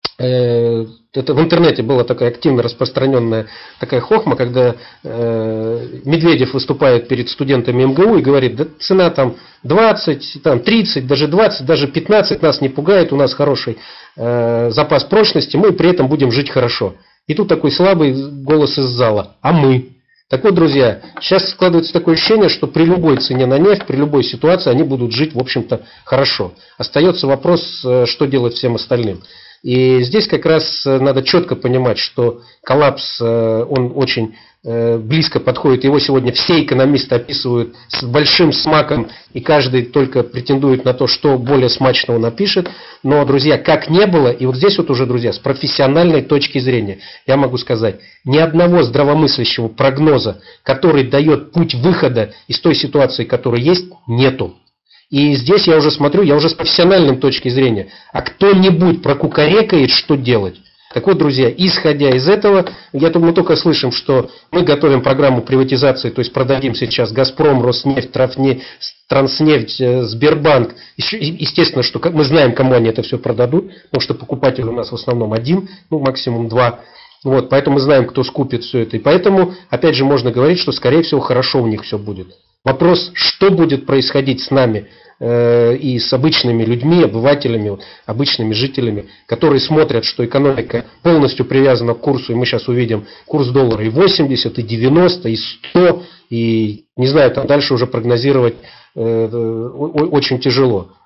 S1: э, это в интернете была такая активно распространенная такая хохма, когда э, Медведев выступает перед студентами эм гэ у и говорит, да цена там двадцать, там тридцать, даже двадцать, даже пятнадцать нас не пугает, у нас хороший э, запас прочности, мы при этом будем жить хорошо. И тут такой слабый голос из зала, а мы? Так вот, друзья, сейчас складывается такое ощущение, что при любой цене на нефть, при любой ситуации они будут жить, в общем-то, хорошо. Остается вопрос, что делать всем остальным. И здесь как раз надо четко понимать, что коллапс, он очень близко подходит. Его сегодня все экономисты описывают с большим смаком, и каждый только претендует на то, что более смачного напишет. Но, друзья, как не было, и вот здесь вот уже, друзья, с профессиональной точки зрения, я могу сказать, ни одного здравомыслящего прогноза, который дает путь выхода из той ситуации, которая есть, нету. И здесь я уже смотрю, я уже с профессиональной точки зрения, а кто-нибудь прокукарекает, что делать? Так вот, друзья, исходя из этого, я, мы только слышим, что мы готовим программу приватизации, то есть продадим сейчас Газпром, Роснефть, Трафнефть, Транснефть, Сбербанк. Естественно, что мы знаем, кому они это все продадут, потому что покупатель у нас в основном один, ну максимум два. Вот, поэтому мы знаем, кто скупит все это. И поэтому, опять же, можно говорить, что, скорее всего, хорошо у них все будет. Вопрос, что будет происходить с нами э, и с обычными людьми, обывателями, обычными жителями, которые смотрят, что экономика полностью привязана к курсу, и мы сейчас увидим курс доллара и восемьдесят, и девяносто, и сто, и не знаю, там дальше уже прогнозировать э, очень тяжело.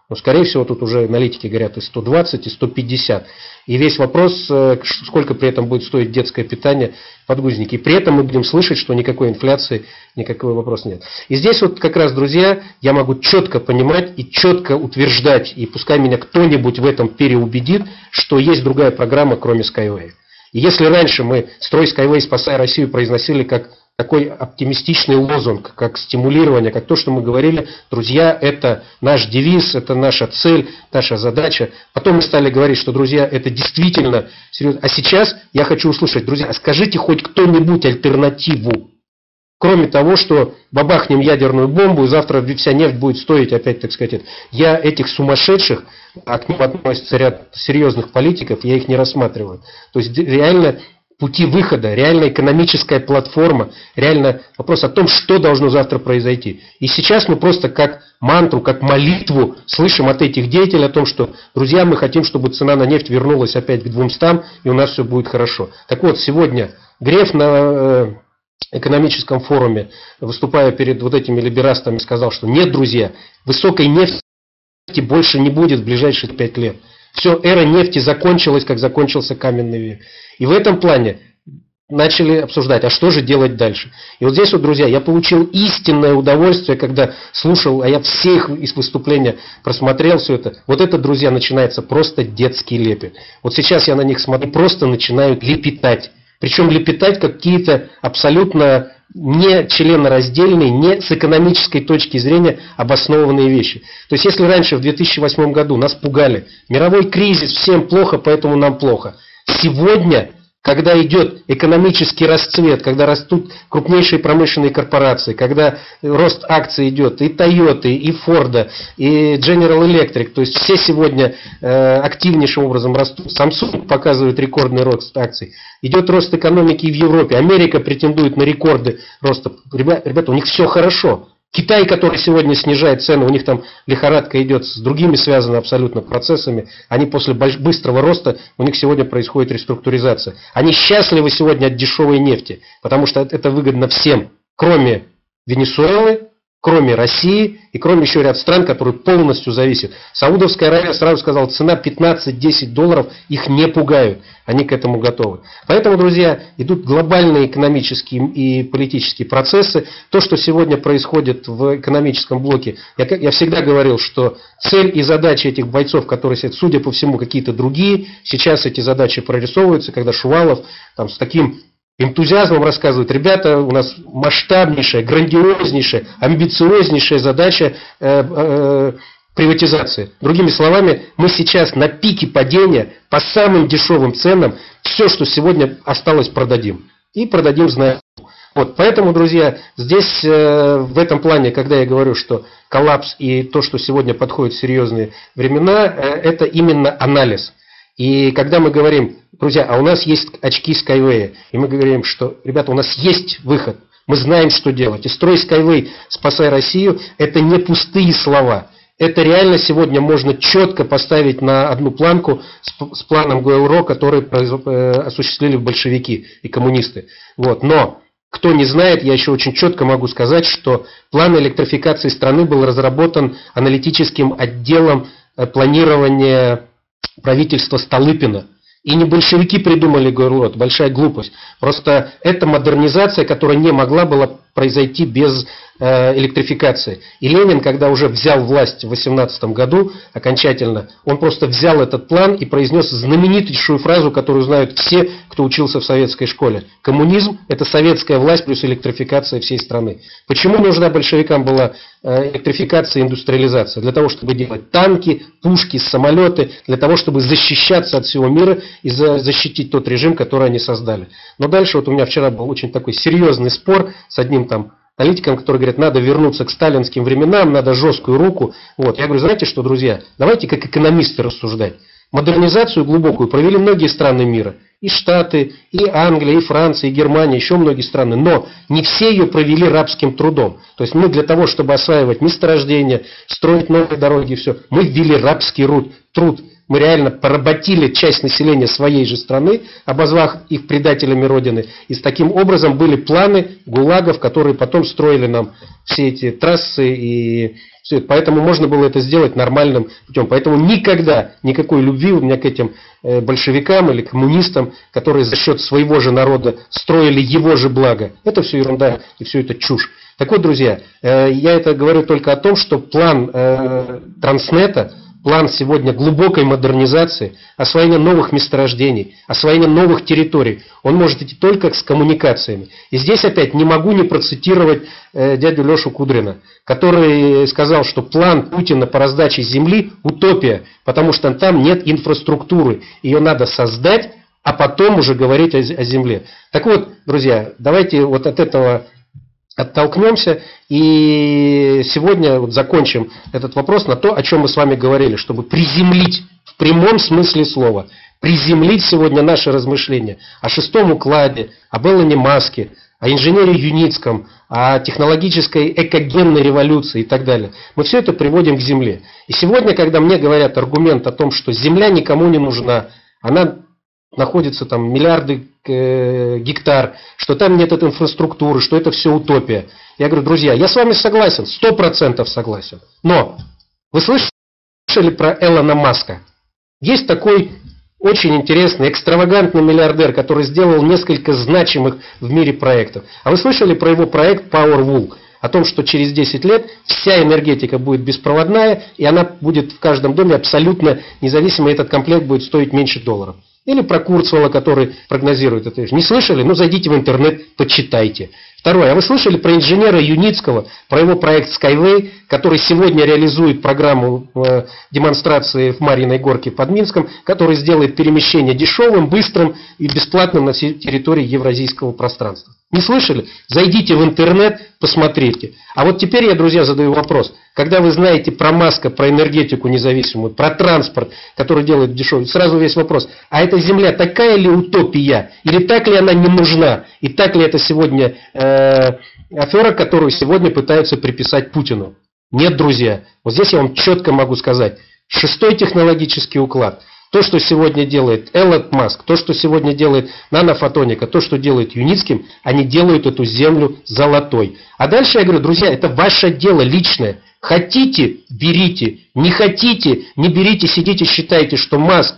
S1: Но, скорее всего, тут уже аналитики говорят и сто двадцать, и сто пятьдесят. И весь вопрос, сколько при этом будет стоить детское питание, подгузники. И при этом мы будем слышать, что никакой инфляции, никакого вопроса нет. И здесь вот как раз, друзья, я могу четко понимать и четко утверждать, и пускай меня кто-нибудь в этом переубедит, что есть другая программа, кроме Skyway. И если раньше мы «Строй Skyway, спасай Россию» произносили как такой оптимистичный лозунг, как стимулирование, как то, что мы говорили, друзья, это наш девиз, это наша цель, наша задача. Потом мы стали говорить, что, друзья, это действительно серьезно. А сейчас я хочу услышать, друзья, скажите хоть кто-нибудь альтернативу, кроме того, что бабахнем ядерную бомбу, и завтра вся нефть будет стоить, опять, так сказать, я этих сумасшедших, а к ним относится ряд серьезных политиков, я их не рассматриваю. То есть реально пути выхода, реально экономическая платформа, реально вопрос о том, что должно завтра произойти. И сейчас мы просто как мантру, как молитву слышим от этих деятелей о том, что, друзья, мы хотим, чтобы цена на нефть вернулась опять к двумстам, и у нас все будет хорошо. Так вот, сегодня Греф на экономическом форуме, выступая перед вот этими либерастами, сказал, что нет, друзья, высокой нефти больше не будет в ближайшие пять лет. Все, эра нефти закончилась, как закончился каменный век. И в этом плане начали обсуждать, а что же делать дальше. И вот здесь вот, друзья, я получил истинное удовольствие, когда слушал, а я все их из выступления просмотрел все это. Вот это, друзья, начинается просто детский лепет. Вот сейчас я на них смотрю, просто начинают лепетать. Причем лепетать какие-то абсолютно не членораздельные, не с экономической точки зрения обоснованные вещи. То есть, если раньше, в две тысячи восьмом году, нас пугали, мировой кризис, всем плохо, поэтому нам плохо. Сегодня, когда идет экономический расцвет, когда растут крупнейшие промышленные корпорации, когда рост акций идет и Toyota, и Ford, и General Electric, то есть все сегодня э, активнейшим образом растут. Samsung показывает рекордный рост акций. Идет рост экономики и в Европе. Америка претендует на рекорды роста. Ребята, у них все хорошо. Китай, который сегодня снижает цены, у них там лихорадка идет с другими связанными абсолютно процессами. Они после быстрого роста, у них сегодня происходит реструктуризация. Они счастливы сегодня от дешевой нефти, потому что это выгодно всем, кроме Венесуэлы, кроме России и кроме еще ряд стран, которые полностью зависят. Саудовская Аравия сразу сказала, цена пятнадцать-десять долларов, их не пугают, они к этому готовы. Поэтому, друзья, идут глобальные экономические и политические процессы. То, что сегодня происходит в экономическом блоке, я, я всегда говорил, что цель и задачи этих бойцов, которые сидят, судя по всему, какие-то другие, сейчас эти задачи прорисовываются, когда Шувалов там, с таким энтузиазмом рассказывают, ребята, у нас масштабнейшая, грандиознейшая, амбициознейшая задача э, э, приватизации. Другими словами, мы сейчас на пике падения по самым дешевым ценам все, что сегодня осталось, продадим. И продадим, знаем. Вот, поэтому, друзья, здесь э, в этом плане, когда я говорю, что коллапс и то, что сегодня подходит в серьезные времена, э, это именно анализ. И когда мы говорим, друзья, а у нас есть очки Skyway, и мы говорим, что, ребята, у нас есть выход, мы знаем, что делать. И «Строй Skyway, спасай Россию» – это не пустые слова. Это реально сегодня можно четко поставить на одну планку с, с планом ГОЭЛРО, который осуществили большевики и коммунисты. Вот. Но кто не знает, я еще очень четко могу сказать, что план электрификации страны был разработан аналитическим отделом планирования правительства Столыпина. И не большевики придумали ГОЭЛРО, это большая глупость. Просто это модернизация, которая не могла была произойти без э, электрификации. И Ленин, когда уже взял власть в восемнадцатом году окончательно, он просто взял этот план и произнес знаменитейшую фразу, которую знают все, кто учился в советской школе. Коммунизм – это советская власть плюс электрификация всей страны. Почему нужна большевикам была э, электрификация и индустриализация? Для того, чтобы делать танки, пушки, самолеты, для того, чтобы защищаться от всего мира и за, защитить тот режим, который они создали. Но дальше, вот у меня вчера был очень такой серьезный спор с одним там аналитиком, который говорит, надо вернуться к сталинским временам, надо жесткую руку. Вот. Я говорю, знаете что, друзья, давайте как экономисты рассуждать. Модернизацию глубокую провели многие страны мира. И Штаты, и Англия, и Франция, и Германия, еще многие страны. Но не все ее провели рабским трудом. То есть мы для того, чтобы осваивать месторождения, строить новые дороги и все, мы ввели рабский труд. мы реально поработили часть населения своей же страны, обозвав их предателями Родины. И с таким образом были планы гулагов, которые потом строили нам все эти трассы и все это. Поэтому можно было это сделать нормальным путем. Поэтому никогда никакой любви у меня к этим большевикам или коммунистам, которые за счет своего же народа строили его же благо. Это все ерунда и все это чушь. Так вот, друзья, я это говорю только о том, что план Транснета, план сегодня глубокой модернизации, освоения новых месторождений, освоения новых территорий, он может идти только с коммуникациями. И здесь опять не могу не процитировать э, дядю Лешу Кудрина, который сказал, что план Путина по раздаче земли – утопия, потому что там нет инфраструктуры. Ее надо создать, а потом уже говорить о, о земле. Так вот, друзья, давайте вот от этого оттолкнемся и сегодня вот закончим этот вопрос на то, о чем мы с вами говорили, чтобы приземлить в прямом смысле слова, приземлить сегодня наши размышления о шестом укладе, об Элоне Маске, о инженере Юницком, о технологической экогенной революции и так далее. Мы все это приводим к земле. И сегодня, когда мне говорят аргумент о том, что земля никому не нужна, она находится там миллиарды э, гектар, что там нет этой инфраструктуры, что это все утопия. Я говорю, друзья, я с вами согласен, сто процентов согласен. Но вы слышали про Элона Маска? Есть такой очень интересный, экстравагантный миллиардер, который сделал несколько значимых в мире проектов. А вы слышали про его проект Powerwall? О том, что через десять лет вся энергетика будет беспроводная, и она будет в каждом доме абсолютно независимой, и этот комплект будет стоить меньше долларов. Или про Курцвелла, который прогнозирует это. Не слышали? Ну, зайдите в интернет, почитайте. Второе. А вы слышали про инженера Юницкого, про его проект Skyway, который сегодня реализует программу э, демонстрации в Марьиной Горке под Минском, который сделает перемещение дешевым, быстрым и бесплатным на всей территории евразийского пространства? Не слышали? Зайдите в интернет, посмотрите. А вот теперь я, друзья, задаю вопрос. Когда вы знаете про Маска, про энергетику независимую, про транспорт, который делает дешевый, сразу весь вопрос. А эта земля такая ли утопия? Или так ли она не нужна? И так ли это сегодня э, афера, которую сегодня пытаются приписать Путину? Нет, друзья. Вот здесь я вам четко могу сказать. Шестой технологический уклад. То, что сегодня делает Элон Маск, то, что сегодня делает Нанофотоника, то, что делает Юницким, они делают эту землю золотой. А дальше я говорю, друзья, это ваше дело личное. Хотите – берите. Не хотите – не берите, сидите, считайте, что Маск,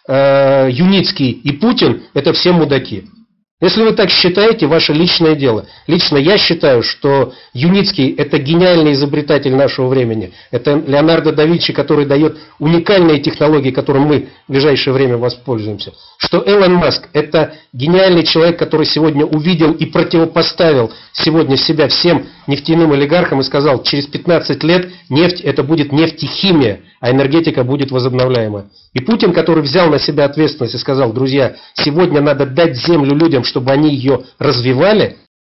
S1: э, Юницкий и Путин – это все мудаки. Если вы так считаете, ваше личное дело. Лично я считаю, что Юницкий – это гениальный изобретатель нашего времени. Это Леонардо да Винчи, который дает уникальные технологии, которым мы в ближайшее время воспользуемся. Что Элон Маск – это гениальный человек, который сегодня увидел и противопоставил сегодня себя всем нефтяным олигархам и сказал, через пятнадцать лет нефть – это будет нефтехимия, а энергетика будет возобновляемая. И Путин, который взял на себя ответственность и сказал, друзья, сегодня надо дать землю людям, чтобы они ее развивали,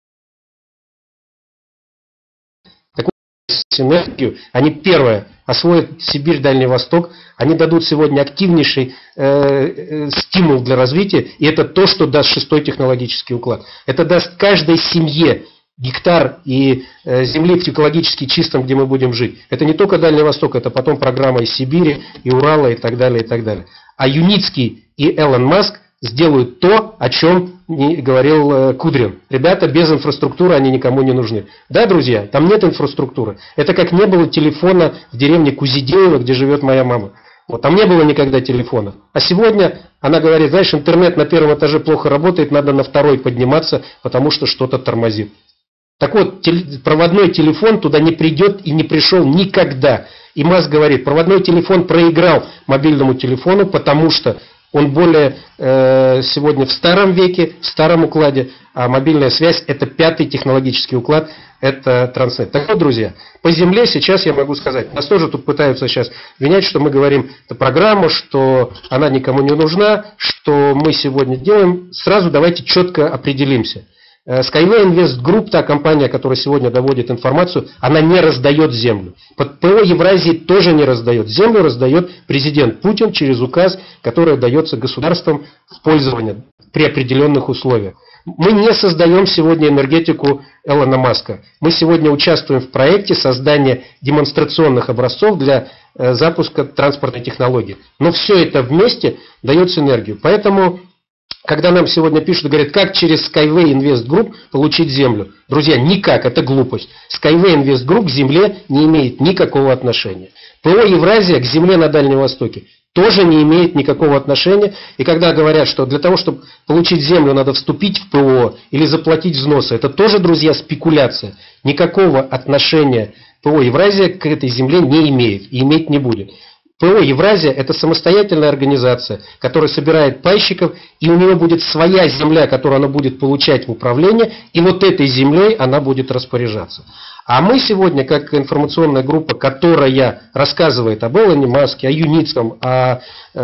S1: такую энергию, они первое освоят Сибирь, Дальний Восток, они дадут сегодня активнейший э, э, стимул для развития, и это то, что даст шестой технологический уклад. Это даст каждой семье гектар и э, земли экологически чистым, где мы будем жить. Это не только Дальний Восток, это потом программа из Сибири, и Урала, и так далее, и так далее. А Юницкий и Элон Маск сделают то, о чем говорил э, Кудрин. Ребята, без инфраструктуры они никому не нужны. Да, друзья, там нет инфраструктуры. Это как не было телефона в деревне Кузидеево, где живет моя мама. Вот, там не было никогда телефона. А сегодня она говорит, знаешь, интернет на первом этаже плохо работает, надо на второй подниматься, потому что что-то тормозит. Так вот, теле, проводной телефон туда не придет и не пришел никогда. И Маск говорит, проводной телефон проиграл мобильному телефону, потому что он более э, сегодня в старом веке, в старом укладе, а мобильная связь – это пятый технологический уклад, это Транснет. Так вот, друзья, по земле сейчас я могу сказать, нас тоже тут пытаются сейчас винять, что мы говорим, это программа, что она никому не нужна, что мы сегодня делаем. Сразу давайте четко определимся. Skyway Invest Group, та компания, которая сегодня доводит информацию, она не раздает землю. Под ПО Евразии тоже не раздает. Землю раздает президент Путин через указ, который дается государством в пользование при определенных условиях. Мы не создаем сегодня энергетику Элона Маска. Мы сегодня участвуем в проекте создания демонстрационных образцов для э, запуска транспортной технологии. Но все это вместе дает синергию. Поэтому, когда нам сегодня пишут, говорят, как через Skyway Invest Group получить землю. Друзья, никак, это глупость. Skyway Invest Group к земле не имеет никакого отношения. ПО Евразия к земле на Дальнем Востоке тоже не имеет никакого отношения. И когда говорят, что для того, чтобы получить землю, надо вступить в ПО или заплатить взносы, это тоже, друзья, спекуляция. Никакого отношения ПО Евразия к этой земле не имеет и иметь не будет. ПО Евразия – это самостоятельная организация, которая собирает пайщиков, и у нее будет своя земля, которую она будет получать в управление, и вот этой землей она будет распоряжаться. А мы сегодня, как информационная группа, которая рассказывает об Элоне Маске, о Юницком, о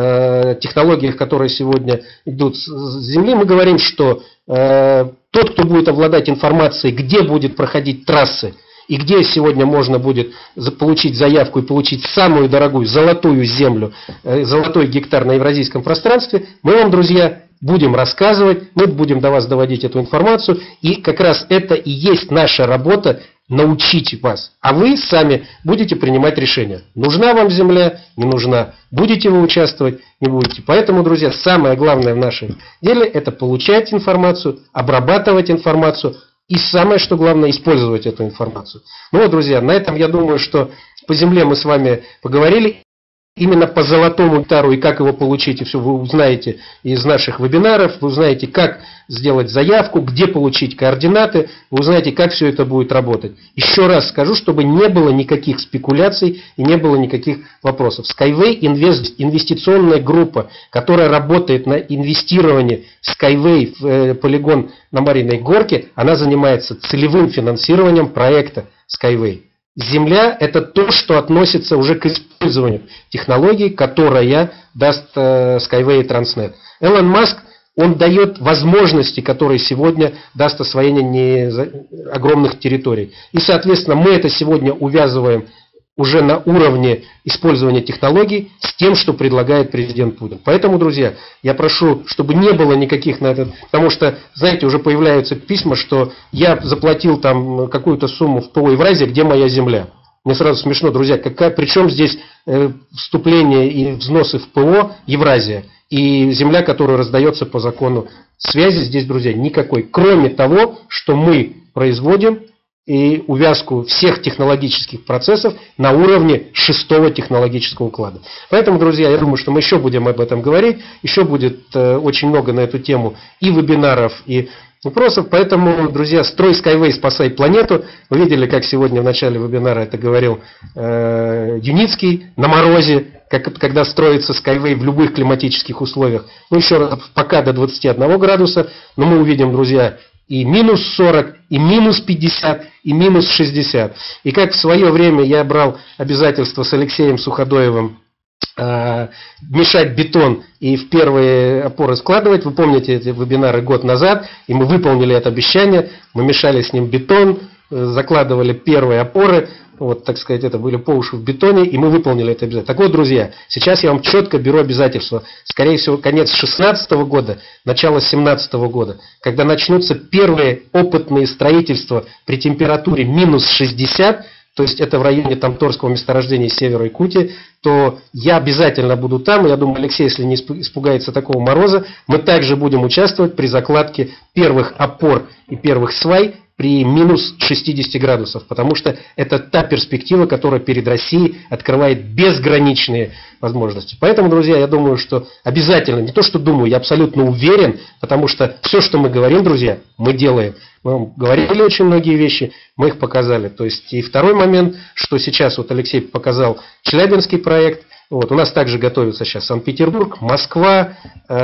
S1: э, технологиях, которые сегодня идут с земли, мы говорим, что э, тот, кто будет обладать информацией, где будет проходить трассы, и где сегодня можно будет получить заявку и получить самую дорогую золотую землю, золотой гектар на евразийском пространстве, мы вам, друзья, будем рассказывать, мы будем до вас доводить эту информацию. И как раз это и есть наша работа – научить вас. А вы сами будете принимать решения. Нужна вам земля, не нужна. Будете вы участвовать, не будете. Поэтому, друзья, самое главное в нашем деле – это получать информацию, обрабатывать информацию, и самое, что главное, использовать эту информацию. Ну вот, друзья, на этом я думаю, что по земле мы с вами поговорили. Именно по золотому гектару и как его получить, и все вы узнаете из наших вебинаров, вы узнаете, как сделать заявку, где получить координаты, вы узнаете, как все это будет работать. Еще раз скажу, чтобы не было никаких спекуляций и не было никаких вопросов. Skyway Invest, инвестиционная группа, которая работает на инвестировании в Skyway, в полигон на Мариной Горке, она занимается целевым финансированием проекта Skyway. Земля – это то, что относится уже к использованию технологий, которая даст э, Skyway и Transnet. Элон Маск, он дает возможности, которые сегодня даст освоение не огромных территорий. И, соответственно, мы это сегодня увязываем уже на уровне использования технологий с тем, что предлагает президент Путин. Поэтому, друзья, я прошу, чтобы не было никаких на этот... Потому что, знаете, уже появляются письма, что я заплатил там какую-то сумму в ПО Евразия, где моя земля. Мне сразу смешно, друзья, какая, причем здесь э, вступление и взносы в ПО Евразия и земля, которая раздается по закону связи, здесь, друзья, никакой. Кроме того, что мы производим и увязку всех технологических процессов на уровне шестого технологического уклада. Поэтому, друзья, я думаю, что мы еще будем об этом говорить, еще будет э, очень много на эту тему и вебинаров, и вопросов. Поэтому, друзья, строй Skyway, спасай планету. Вы видели, как сегодня в начале вебинара это говорил э, Юницкий на морозе, как, когда строится Skyway в любых климатических условиях. Ну, еще раз, пока до двадцати одного градуса, но мы увидим, друзья, и минус сорок, и минус пятьдесят, и минус шестьдесят. И как в свое время я брал обязательство с Алексеем Суходоевым э, мешать бетон и в первые опоры складывать. Вы помните эти вебинары год назад, и мы выполнили это обещание. Мы мешали с ним бетон, э, закладывали первые опоры. Вот, так сказать, это были по уши в бетоне, и мы выполнили это обязательство. Так вот, друзья, сейчас я вам четко беру обязательства. Скорее всего, конец шестнадцатого года, начало семнадцатого года, когда начнутся первые опытные строительства при температуре минус шестьдесят, то есть это в районе там Торского месторождения Северо-Якутии, то я обязательно буду там. Я думаю, Алексей, если не испугается такого мороза, мы также будем участвовать при закладке первых опор и первых свай при минус шестидесяти градусов, потому что это та перспектива, которая перед Россией открывает безграничные возможности. Поэтому, друзья, я думаю, что обязательно, не то что думаю, я абсолютно уверен, потому что все, что мы говорим, друзья, мы делаем. Мы вам говорили очень многие вещи, мы их показали. То есть и второй момент, что сейчас вот Алексей показал Челябинский проект, вот, у нас также готовится сейчас Санкт-Петербург, Москва,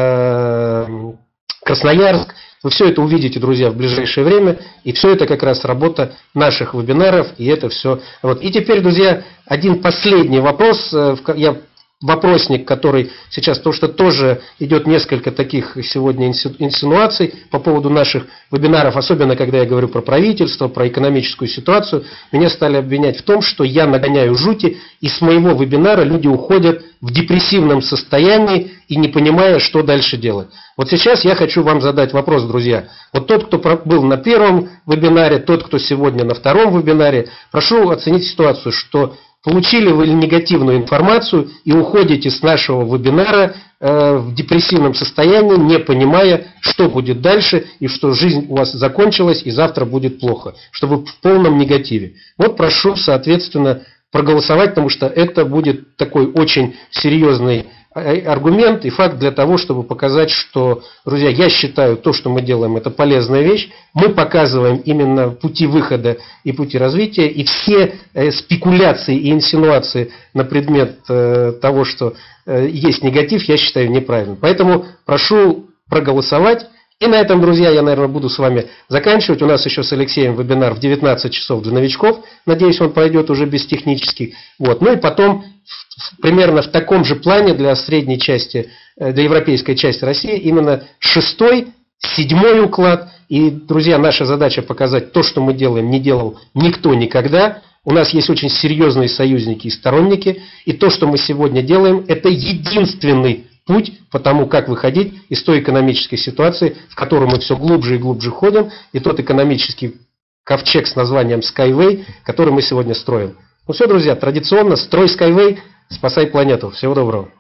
S1: Красноярск. Вы все это увидите, друзья, в ближайшее время. И все это как раз работа наших вебинаров. И это все. Вот. И теперь, друзья, один последний вопрос. Я вопросник, который сейчас, потому что тоже идет несколько таких сегодня инсинуаций по поводу наших вебинаров, особенно когда я говорю про правительство, про экономическую ситуацию, меня стали обвинять в том, что я нагоняю жути, и с моего вебинара люди уходят в депрессивном состоянии и не понимая, что дальше делать. Вот сейчас я хочу вам задать вопрос, друзья. Вот тот, кто был на первом вебинаре, тот, кто сегодня на втором вебинаре, прошу оценить ситуацию, что получили вы негативную информацию и уходите с нашего вебинара э, в депрессивном состоянии, не понимая, что будет дальше, и что жизнь у вас закончилась, и завтра будет плохо, что вы в полном негативе. Вот прошу, соответственно, проголосовать, потому что это будет такой очень серьезный аргумент и факт для того, чтобы показать, что, друзья, я считаю, то, что мы делаем, это полезная вещь. Мы показываем именно пути выхода и пути развития, и все спекуляции и инсинуации на предмет того, что есть негатив, я считаю неправильным. Поэтому прошу проголосовать. И на этом, друзья, я, наверное, буду с вами заканчивать. У нас еще с Алексеем вебинар в девятнадцать часов для новичков. Надеюсь, он пройдет уже без технических. Вот. Ну и потом, примерно в таком же плане для средней части, для европейской части России, именно шестой, седьмой уклад. И, друзья, наша задача показать то, что мы делаем, не делал никто никогда. У нас есть очень серьезные союзники и сторонники. И то, что мы сегодня делаем, это единственный путь по тому, как выходить из той экономической ситуации, в которую мы все глубже и глубже ходим, и тот экономический ковчег с названием Skyway, который мы сегодня строим. Ну все, друзья, традиционно строй Skyway, спасай планету. Всего доброго.